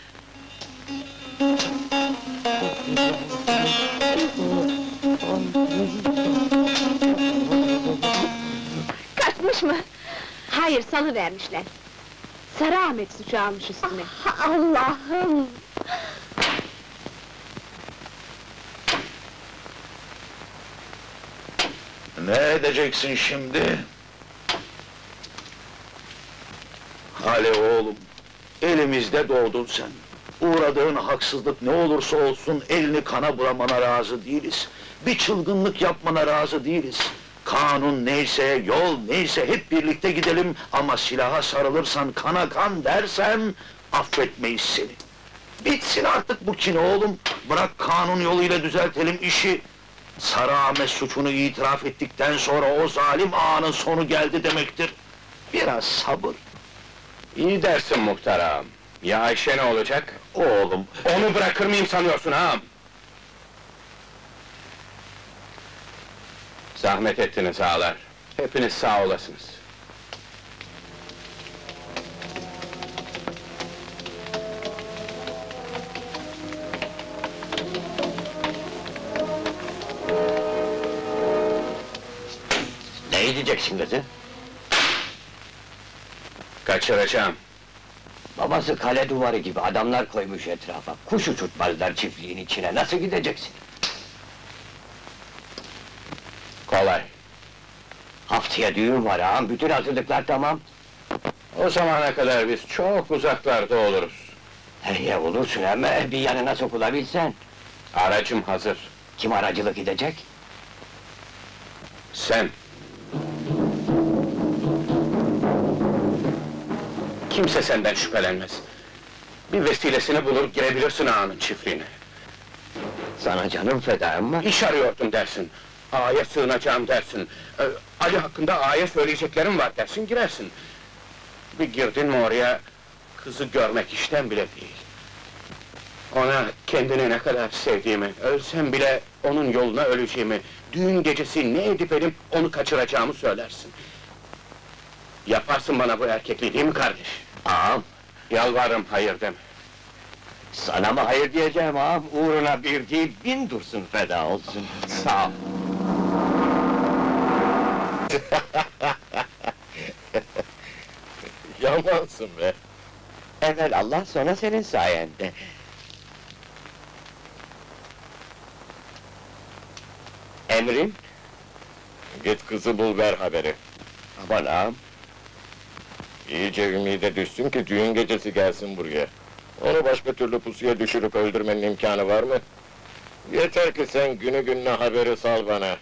Kaçmış mı? Hayır, salıvermişler. Sarı Ahmet suçu almış üstüne. Ah, Allah'ım! Ne edeceksin şimdi? Ali oğlum, elimizde doğdun sen. Uğradığın haksızlık ne olursa olsun elini kana bulamana razı değiliz. Bir çılgınlık yapmana razı değiliz. Kanun neyse, yol neyse hep birlikte gidelim ama silaha sarılırsan, kana kan dersen affetmeyiz seni. Bitsin artık bu kin oğlum. Bırak kanun yoluyla düzeltelim işi. Sarı Ahmet suçunu itiraf ettikten sonra o zalim ağanın sonu geldi demektir. Biraz sabır. İyi dersin muhtar ağam. Ya Ayşe ne olacak? Oğlum, Onu bırakır mıyım sanıyorsun ağam? Zahmet ettiniz ağalar. Hepiniz sağ olasınız. Ne edeceksin kızı? Kaçıracağım. Babası kale duvarı gibi adamlar koymuş etrafa. Kuş uçurtmazlar çiftliğin içine, nasıl gideceksin? Kolay. Haftaya düğün var ağam, bütün hazırlıklar tamam. O zamana kadar biz çok uzaklarda oluruz. He olursun ama bir yanına sokulabilsen. Aracım hazır. Kim aracılık edecek? Sen. Kimse senden şüphelenmez. Bir vesilesini bulur girebilirsin ağanın çiftliğine. Sana canım feda ama... İş arıyordum dersin. Ağaya sığınacağım dersin. Ee, Ali hakkında ağaya söyleyeceklerim var dersin, girersin. Bir girdin mi oraya, kızı görmek işten bile değil. Ona kendini ne kadar sevdiğimi, ölsem bile onun yoluna öleceğimi, düğün gecesi ne edip edip onu kaçıracağımı söylersin. Yaparsın bana bu erkekliği değil mi kardeş? Ağam, Yalvarırım hayır deme. sana mı hayır diyeceğim ağam? Uğruna bir değil, bin dursun feda olsun. Sağ ol. Yamansın be! Evvel Allah, sonra senin sayende. Emrin? Git kızı bul, ver haberi. Aman ağam, İyice ümide düşsün ki düğün gecesi gelsin buraya. Onu başka türlü pusuya düşürüp öldürmenin imkanı var mı? Yeter ki sen günü gününe haberi sal bana.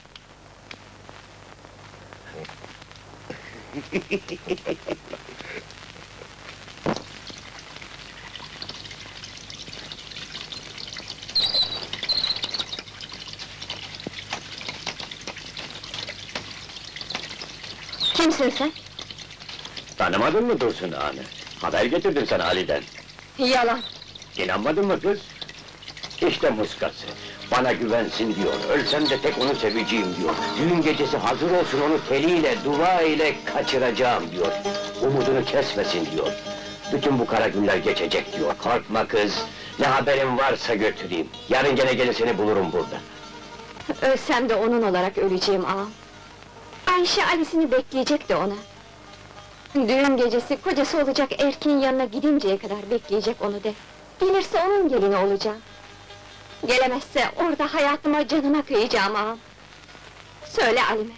Kimsin sen? tanımadın mı Dursun ağanı? Haber getirdim sana Ali'den. Yalan! İnanmadın mı kız? İşte muskası. Bana güvensin diyor, ölsem de tek onu seveceğim diyor. Düğün gecesi hazır olsun, onu teliyle, dua ile kaçıracağım diyor. Umudunu kesmesin diyor. Bütün bu kara günler geçecek diyor. Korkma kız, ne haberin varsa götüreyim. Yarın gene gelir seni bulurum burada. Ölsem de onun olarak öleceğim ağam. Ayşe Ali'sini bekleyecek de ona. Düğün gecesi kocası olacak erkeğin yanına gidinceye kadar bekleyecek onu de. Gelirse onun gelini olacağım. Gelemezse orada hayatıma canıma kıyacağım ağam. Söyle Ali'me.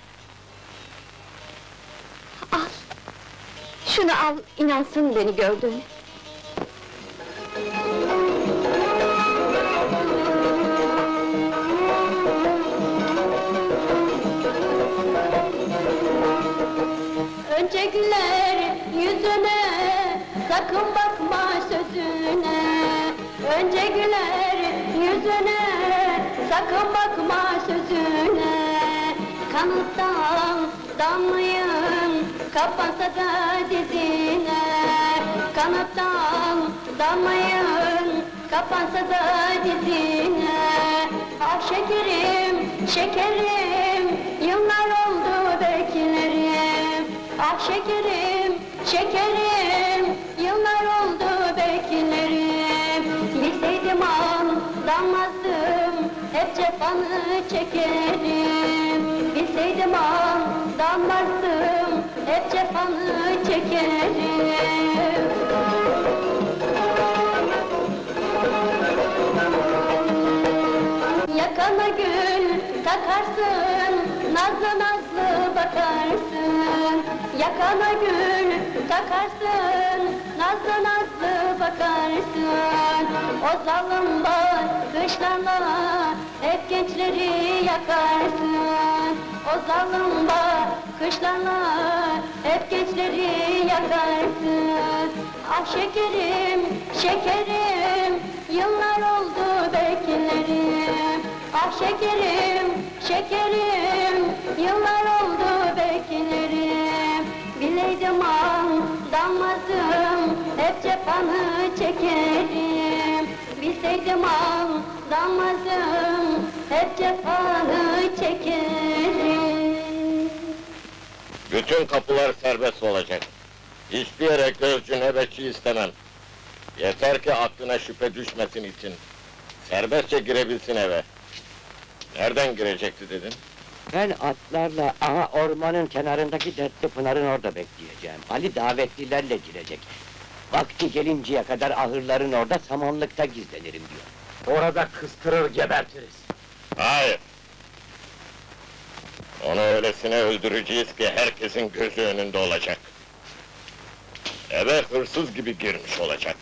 Al. Şunu al, inansın beni gördüğüne. Önce güler yüzüne, sakın bakma sözüne. Önce güler yüzüne, sakın bakma sözüne. Kanıttan damlayın, kapansa da dizine. kanattan dalmayın, kapansa da dizine. Ah şekerim, şekerim, yıllar oldu beklerim. Ah şekerim, şekerim, yıllar oldu beklerim. Bilseydim aldanmazdım, hep cefanı çekerim. Bilseydim aldanmazdım, hep cefanı çekerim. Yakana gül takarsın, nazlı nazlı bakarsın. Yakana gül takarsın, nazlı nazlı bakarsın. O zalim bakışlarla hep gençleri yakarsın. O zalim bakışlarla hep gençleri yakarsın. Ah şekerim, şekerim, yıllar oldu beklerim. Ah şekerim, şekerim, yıllar oldu beklerim. Bileydim aldanmazdım, hep cefanı çekerim. Bilseydim aldanmazdım, hep cefanı çekerim. Bütün kapılar serbest olacak. İsteyerek gözcü nöbetçi istemem. Yeter ki aklına şüphe düşmesin için. Serbestçe girebilsin eve. Nereden girecekti dedin? Ben atlarla aha ormanın kenarındaki dertli pınarın orada bekleyeceğim. Ali davetlilerle girecek. Vakti gelinceye kadar ahırların orada samanlıkta gizlenirim diyor. Orada kıstırır gebertiriz. Hayır! Onu öylesine öldüreceğiz ki herkesin gözü önünde olacak. Eve hırsız gibi girmiş olacak.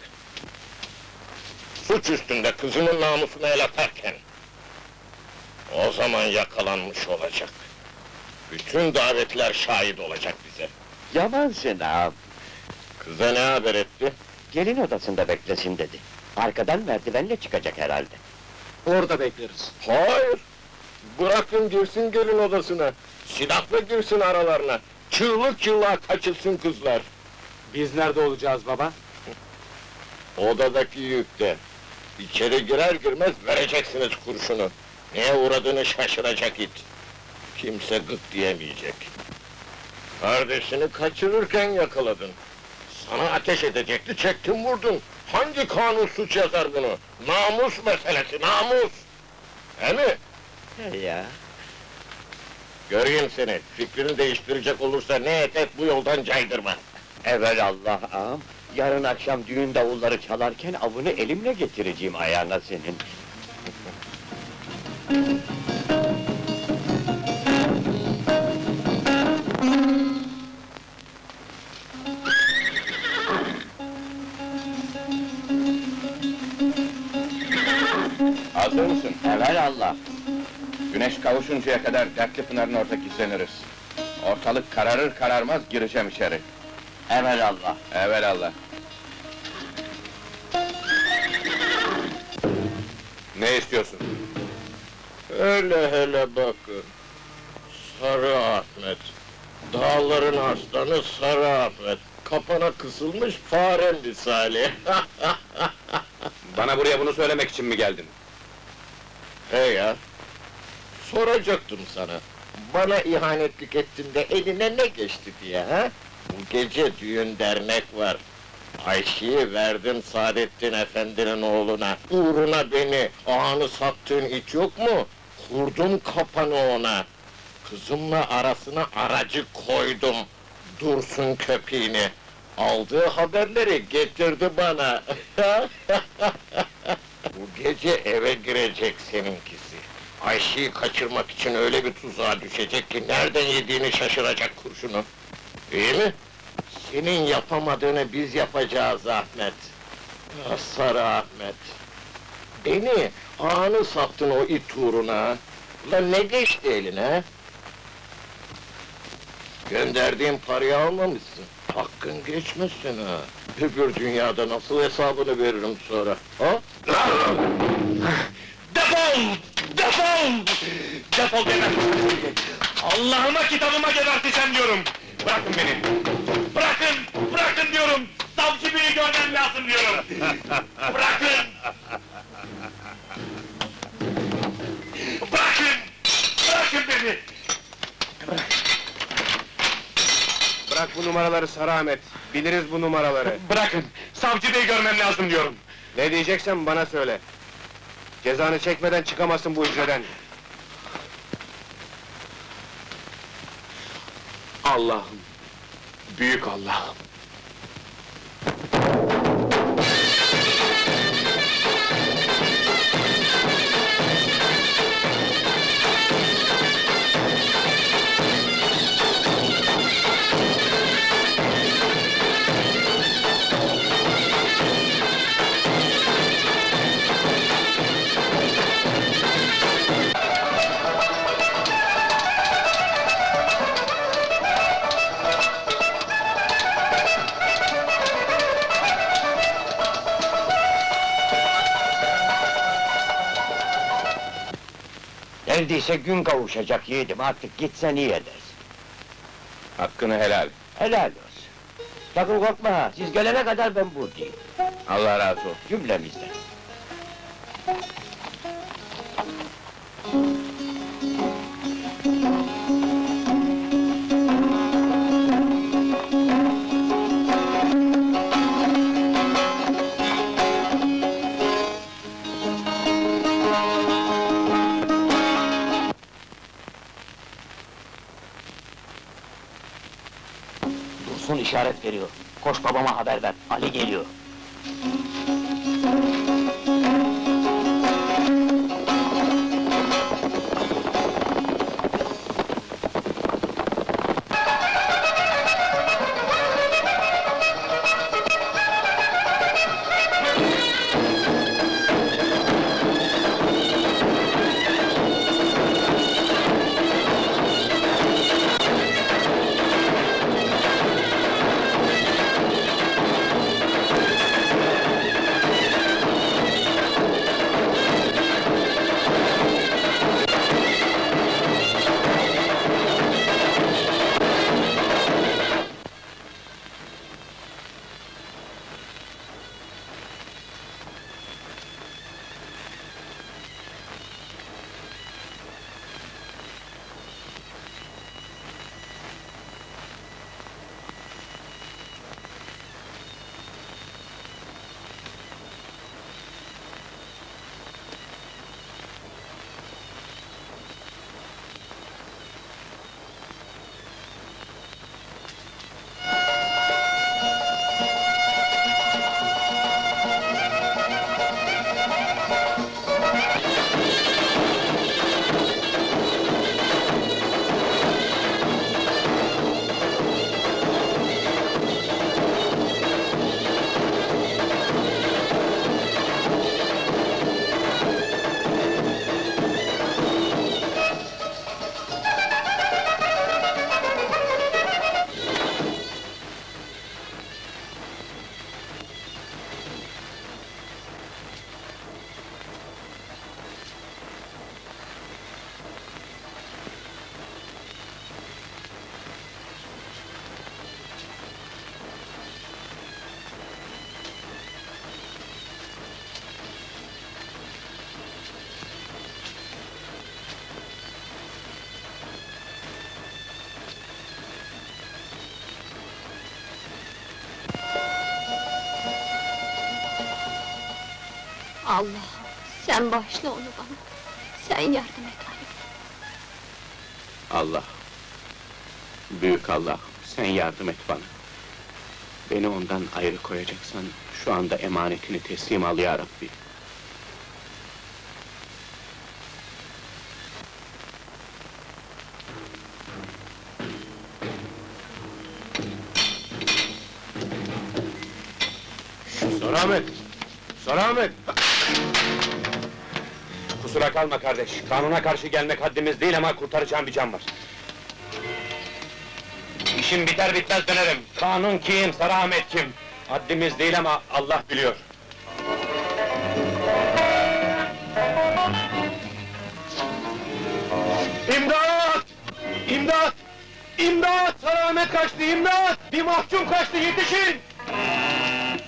Suç üstünde kızının namusunu el atarken... O zaman yakalanmış olacak. Bütün davetler şahit olacak bize. Yamansın ağam. Kıza ne haber etti? Gelin odasında beklesin dedi. Arkadan merdivenle çıkacak herhalde. Orada bekleriz. Hayır! Bırakın girsin gelin odasına. Silahla girsin aralarına. Çığlık çığlığa kaçılsın kızlar. Biz nerede olacağız baba? Odadaki yükte. İçeri girer girmez vereceksiniz kurşunu. Neye uğradığını şaşıracak it. Kimse gık diyemeyecek. Kardeşini kaçırırken yakaladın. Sana ateş edecekti, çektin vurdun. Hangi kanun suç yazar bunu? Namus meselesi, namus! He mi? He ya! Göreyim seni, fikrini değiştirecek olursa ne et et bu yoldan caydırma. Evelallah ağam, yarın akşam düğün davulları çalarken avını elimle getireceğim ayağına senin. Hazır mısın? Evelallah! Güneş kavuşuncaya kadar dertli pınarın orada gizleniriz. Ortalık kararır kararmaz gireceğim içeri. Evelallah! Evelallah. Ne istiyorsun? Hele hele bakın. Sarı Ahmet. Dağların aslanı Sarı Ahmet. Kapana kısılmış fare misali. Bana buraya bunu söylemek için mi geldin? He ya! Soracaktım sana. Bana ihanetlik ettin de eline ne geçti diye ha? Bu gece düğün dernek var. Ayşe'yi verdim Saadettin Efendi'nin oğluna. Uğruna beni, ağanı sattığın it yok mu? Kurdum kapanı ona. Kızımla arasına aracı koydum. Dursun köpeğini. Aldığı haberleri getirdi bana. Bu gece eve girecek seninkisi. Ayşe'yi kaçırmak için öyle bir tuzağa düşecek ki nereden yediğini şaşıracak kurşunu. İyi mi? Senin yapamadığını biz yapacağız Ahmet. Ah, Sarı Ahmet! Beni, ağanı sattın o it uğruna. Lan ne geçti eline? Gönderdiğim parayı almamışsın. Hakkın geçmesin ha. Öbür dünyada nasıl hesabını veririm sonra, ha? Defol! Defol! Defol geber! Allah'ıma kitabıma geberteceğim diyorum! Bırakın beni! Bırakın! Bırakın diyorum! Savcı Bey'i görmem lazım diyorum! Bırakın! Bırakın! Bırakın beni! Bırak bu numaraları Sarı Ahmet, biliriz bu numaraları. Bırakın! Savcı Bey'i görmem lazım diyorum! Ne diyeceksen bana söyle. Cezanı çekmeden çıkamazsın bu hücreden. Allah'ım! Büyük Allah'ım! Neredeyse gün kavuşacak yiğidim, artık gitsen iyi edersin. Hakkını helal. Helal olsun. Sakın korkma ha, siz gelene kadar ben buradayım. Allah razı olsun. Cümlemizden. Dursun işaret veriyor. Koş babama haber ver, Ali geliyor. Allah'ım, sen bağışla onu bana. Sen yardım et Ali. Allah, büyük Allah, sen yardım et bana. Beni ondan ayrı koyacaksan, şu anda emanetini teslim al ya Rabbi. Sarı Ahmet! Sarı Ahmet! Kusura kalma kardeş, kanuna karşı gelmek haddimiz değil ama kurtaracağım bir can var. İşim biter bitmez dönerim. Kanun kim, Sarı Ahmet kim? Haddimiz değil ama Allah biliyor. İmdat! İmdat! İmdat! Sarı Ahmet kaçtı, imdat! Bir mahkum kaçtı, yetişin!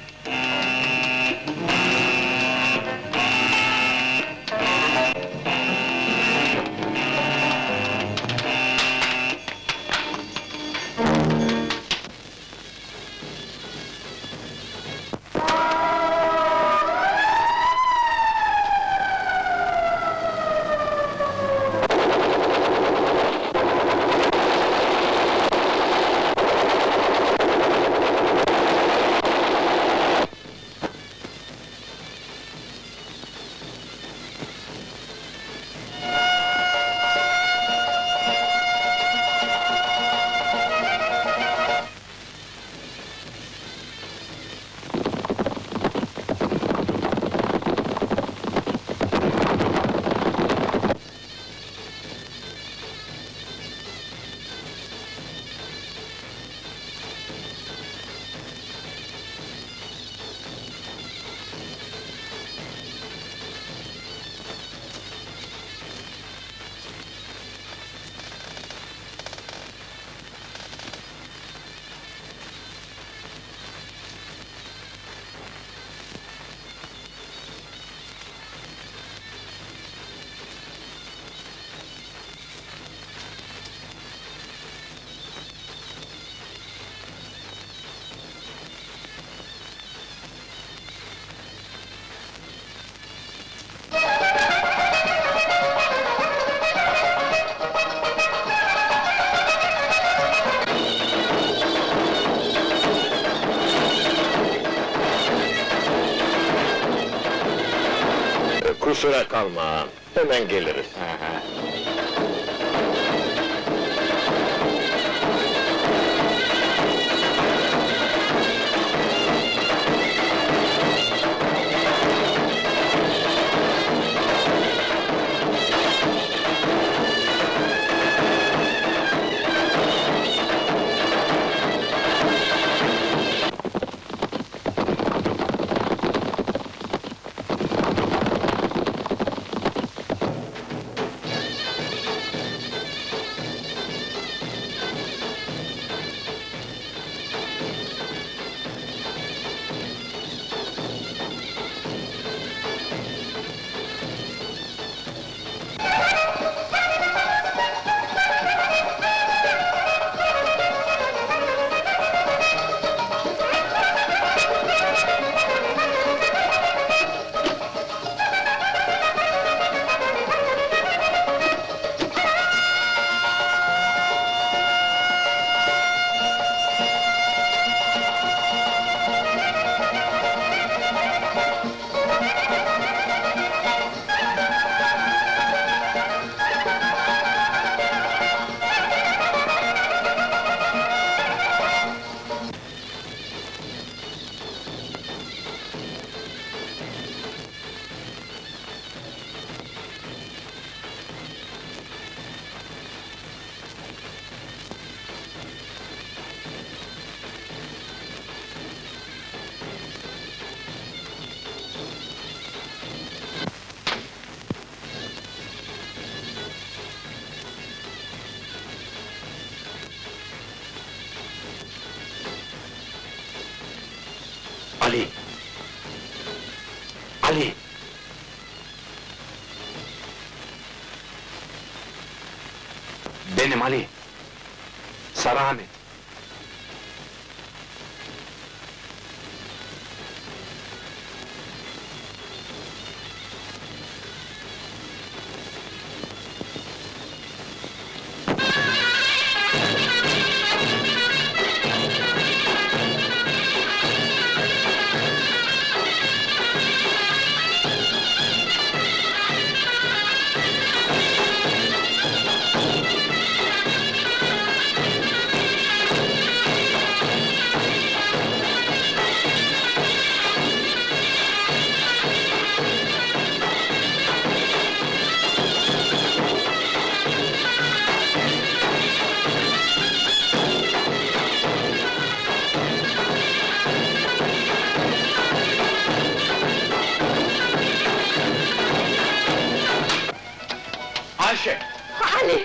Kusura kalma ağam, hemen geliriz. Ali! Ali! Benim Ali! Sarı Ahmet! Ayşe! Ali!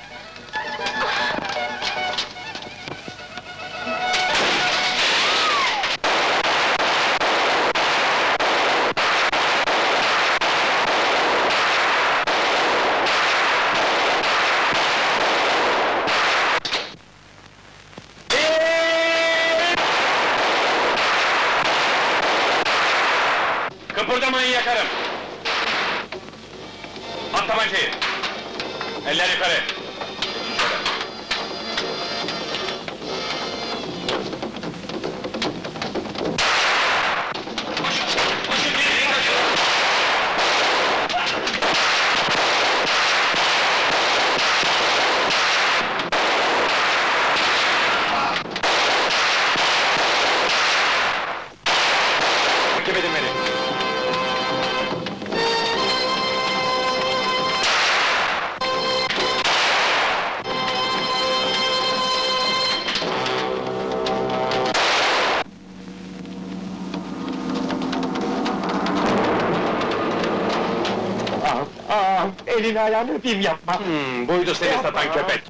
Kıpırdamayın yakarım! At tabancayı! Eller yukarı! Takip edin beni! Aa, elini ayağını öpeyim, yapma! Hmm, buydu seni satan köpek!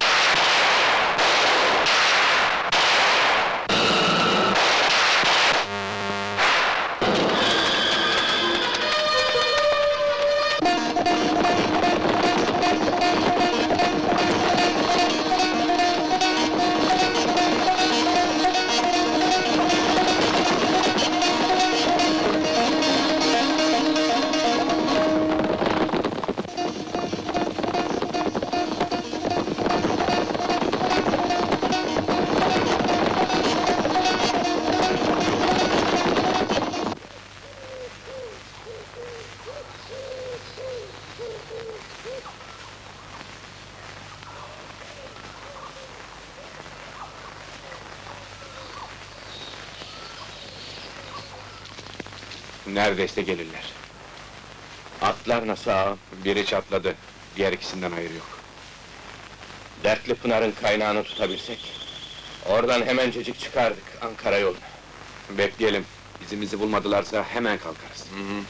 Neredeyse gelirler. Atlar nasıl ağam? Biri çatladı, diğer ikisinden hayır yok. Dertli Pınar'ın kaynağını tutabilsek, oradan hemencecik çıkardık Ankara yoluna. Bekleyelim, izimizi bulmadılarsa hemen kalkarız. Hı hı.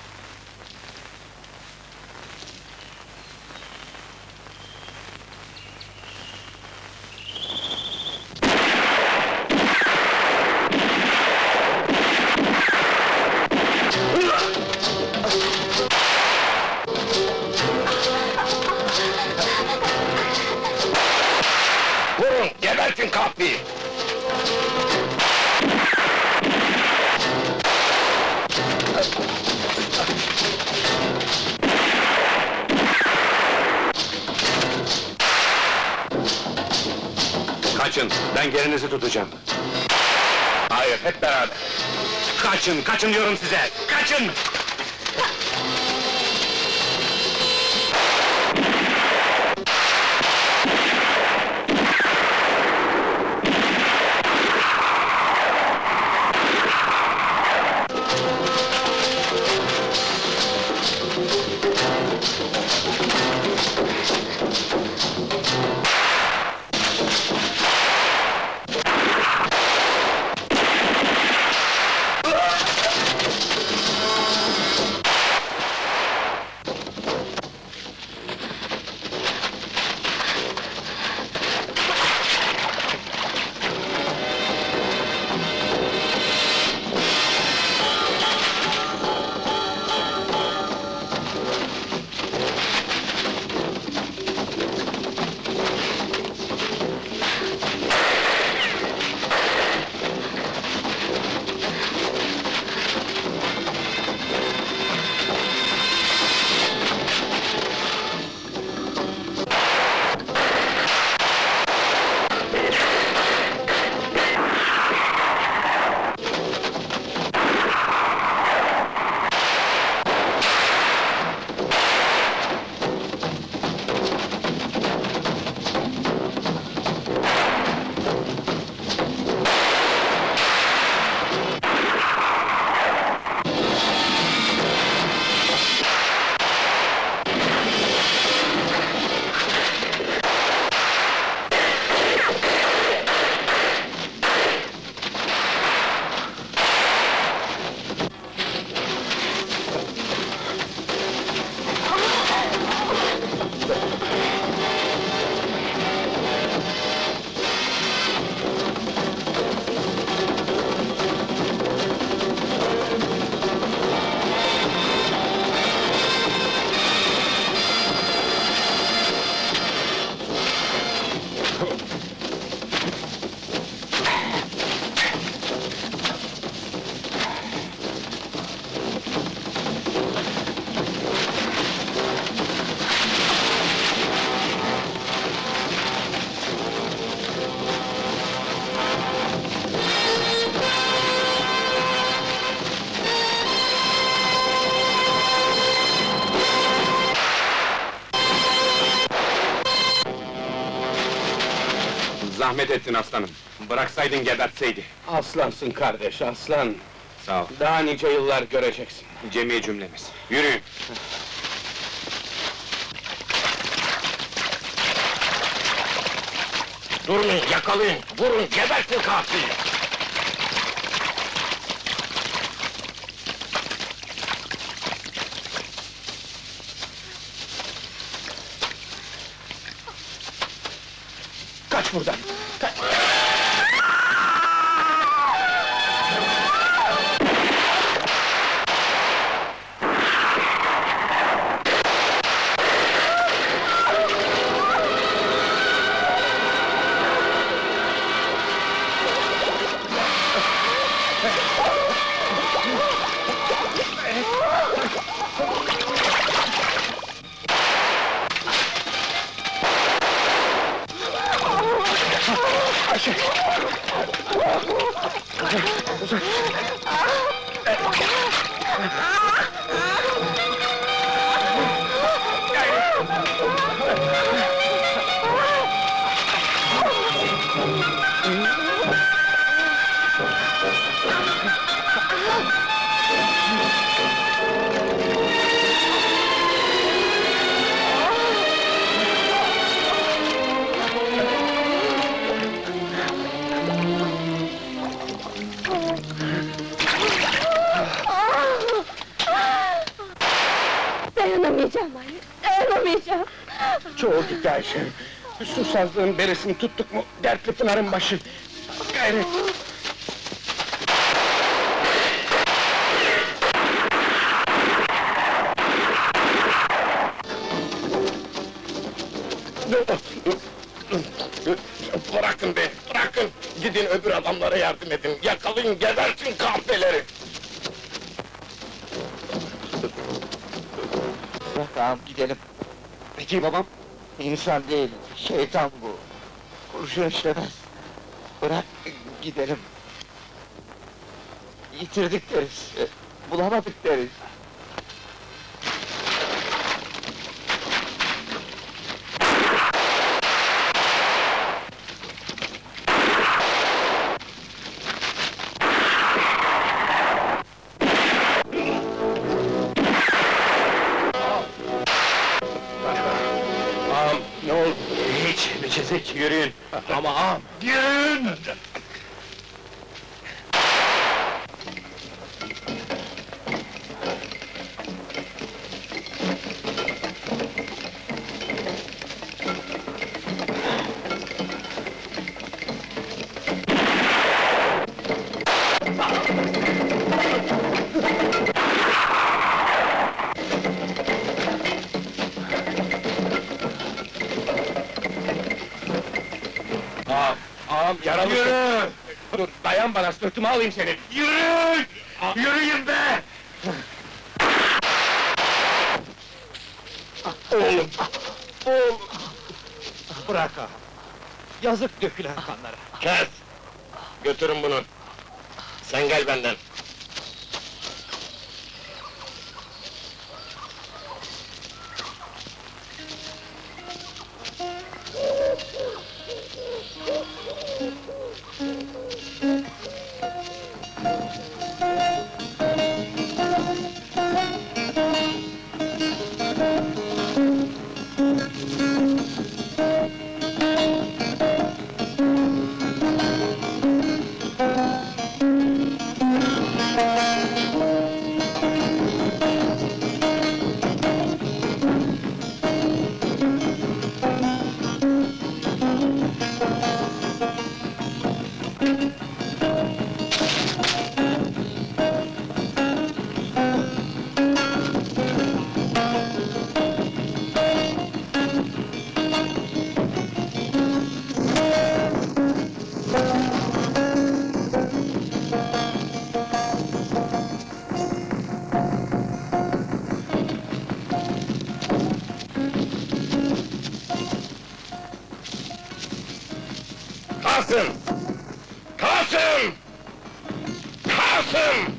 Vurun, gebertin kahpeyi! Kaçın, ben gerinizi tutacağım. Hayır, hep beraber! Kaçın, kaçın diyorum size! Kaçın! Zahmet ettin aslanım. Bıraksaydın gebertseydi. Aslansın kardeş, aslan! Sağ ol. Daha nice yıllar göreceksin. Cemiye cümlemiz. Yürüyün. Durmayın, yakalayın, vurun, gebertin kahpeyi! Kaç buradan! Kaç! Ayşe! Dayanamayacağım Ali, dayanamayacağım! Çoğu gitti Ayşe. Susazlığın beresini tuttuk mu, dertli Pınar'ın başı. Gayret! Bırakın beni, bırakın! Gidin öbür adamlara yardım edin, yakalayın, gebertin kahpeleri! Bırak ağam, gidelim. Peki babam? İnsan değil, şeytan bu. Kurşun işlemez. Bırak, gidelim. Yitirdik deriz, bulamadık deriz. Ağam, ne oldu? Hiç, Necezek, yürüyün. Ama ağam! Yürüyün! Ağam, ağam yaralısın! Yürü! Dur, dayan bana, sırtıma alayım seni! Yürü! Yürüyün be! Oğlum! Oğlum! Bırak ağam. Yazık dökülen kanlara. Kes! Götürün bunu! Sen gel benden! Kasım! Kasım! Kasım!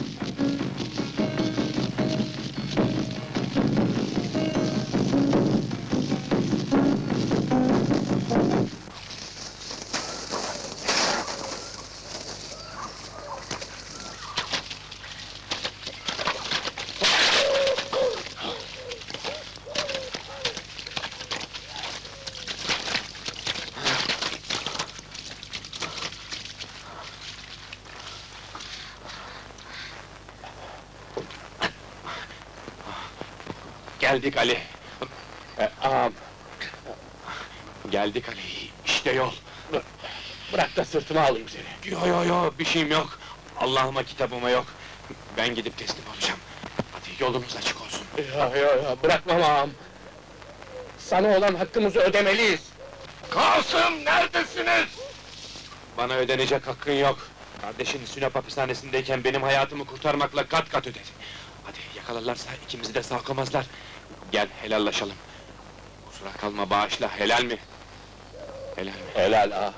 Geldik Ali! Ee, ağam! Geldik Ali, işte yol! Bırak da sırtıma alayım seni! Yo yo yo, bir şeyim yok! Allah'ıma kitabıma yok! Ben gidip teslim olacağım! Hadi yolunuz açık olsun! Yo yo yo, bırakmam ağam! Sana olan hakkımızı ödemeliyiz! Kasım, neredesiniz? Bana ödenecek hakkın yok! Kardeşin Sinop hapishanesindeyken benim hayatımı kurtarmakla kat kat ödedi! Hadi yakalarlarsa ikimizi de sağ koymazlar! Gel, helallaşalım! Kusura kalma, bağışla, helal mi? Helal mi? Helal ağa!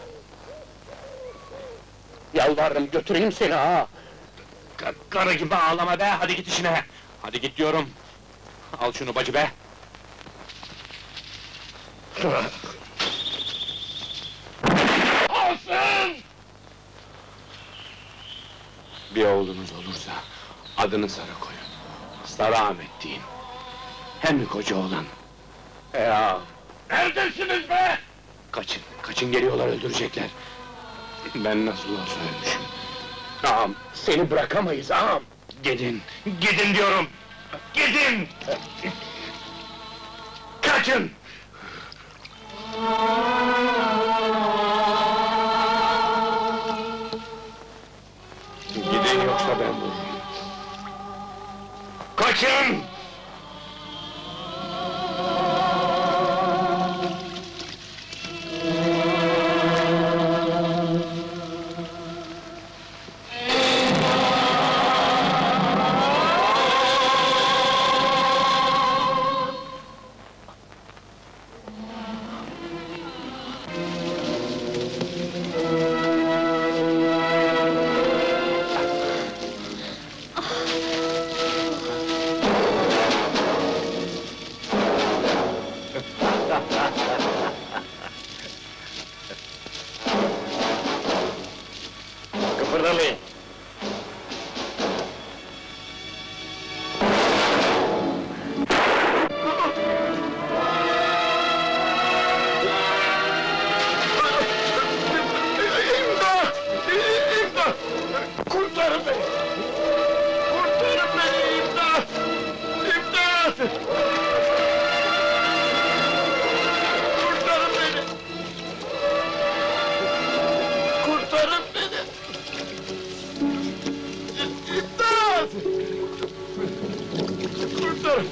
Yalvarırım, götüreyim seni ağa! Ka karı gibi ağlama be, hadi git işine! Hadi git diyorum! Al şunu bacı be! Kasım! Bir oğlunuz olursa, adını Sarı koyun! Sarı Ahmet deyin! Hem koca oğlan! Ya! Neredesiniz be? Kaçın, kaçın geliyorlar, öldürecekler! Ben nasıl olsa ölmüşüm! Ağam, seni bırakamayız ağam! Gidin, gidin diyorum! Gidin! Kaçın! Gidin yoksa ben vururum. Kaçın! Kıpırdamayın! İmdat! İmdat! Kurtarın beni! Kurtarın beni, imdat! İmdat! Kurtarın beni! Kurtarın beni! İmdat! Kurtarın!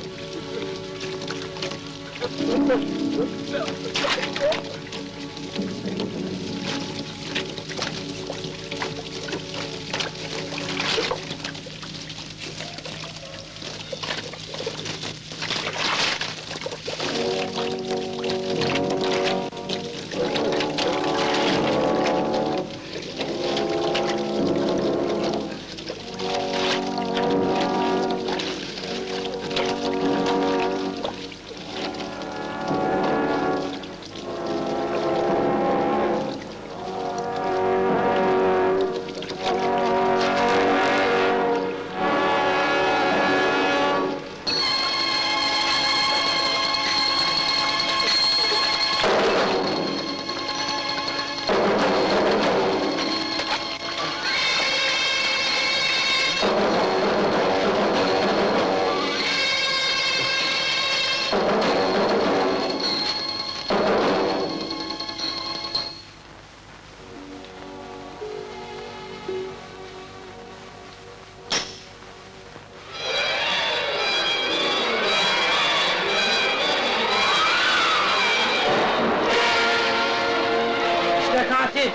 Katil!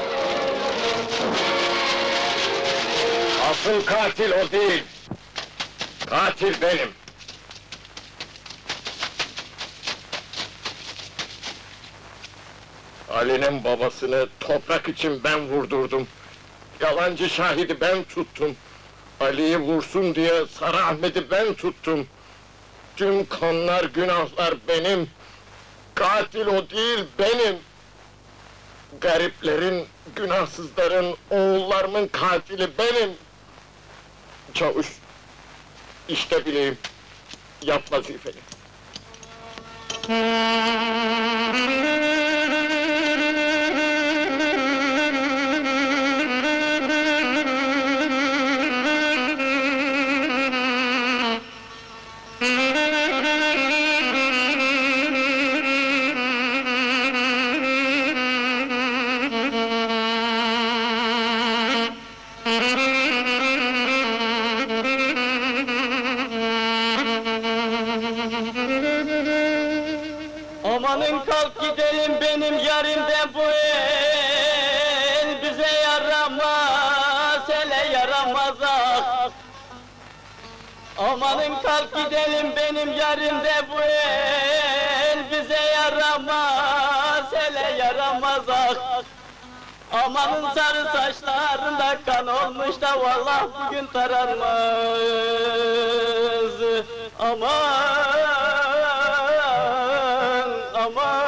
Asıl katil o değil! Katil benim! Ali'nin babasını toprak için ben vurdurdum. Yalancı şahidi ben tuttum. Ali'yi vursun diye Sarı Ahmet'i ben tuttum. Tüm kanlar, günahlar benim. Katil o değil, benim! Gariplerin, günahsızların, oğullarımın katili benim! Çavuş, işte bileyim, yap vazifeni. Amanın kalk gidelim benim yarimden bu el bize yaramaz, hele yaramaz ah. Amanın kalk gidelim benim yarimden bu el bize yaramaz, hele yaramaz ah. Amanın sarı saçlarında kan olmuş da vallahi bugün taranmaz. Aman, aman.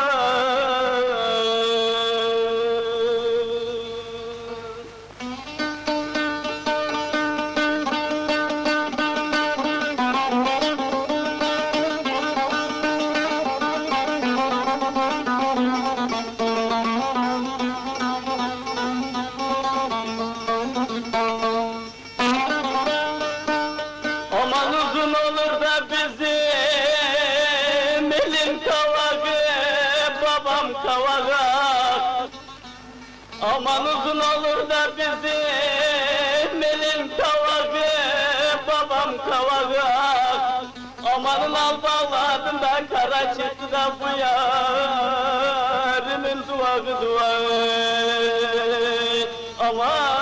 Aman uzun olur da Amanın al bağladığında kara çıktı da bu yarimin duağı duağı. Aman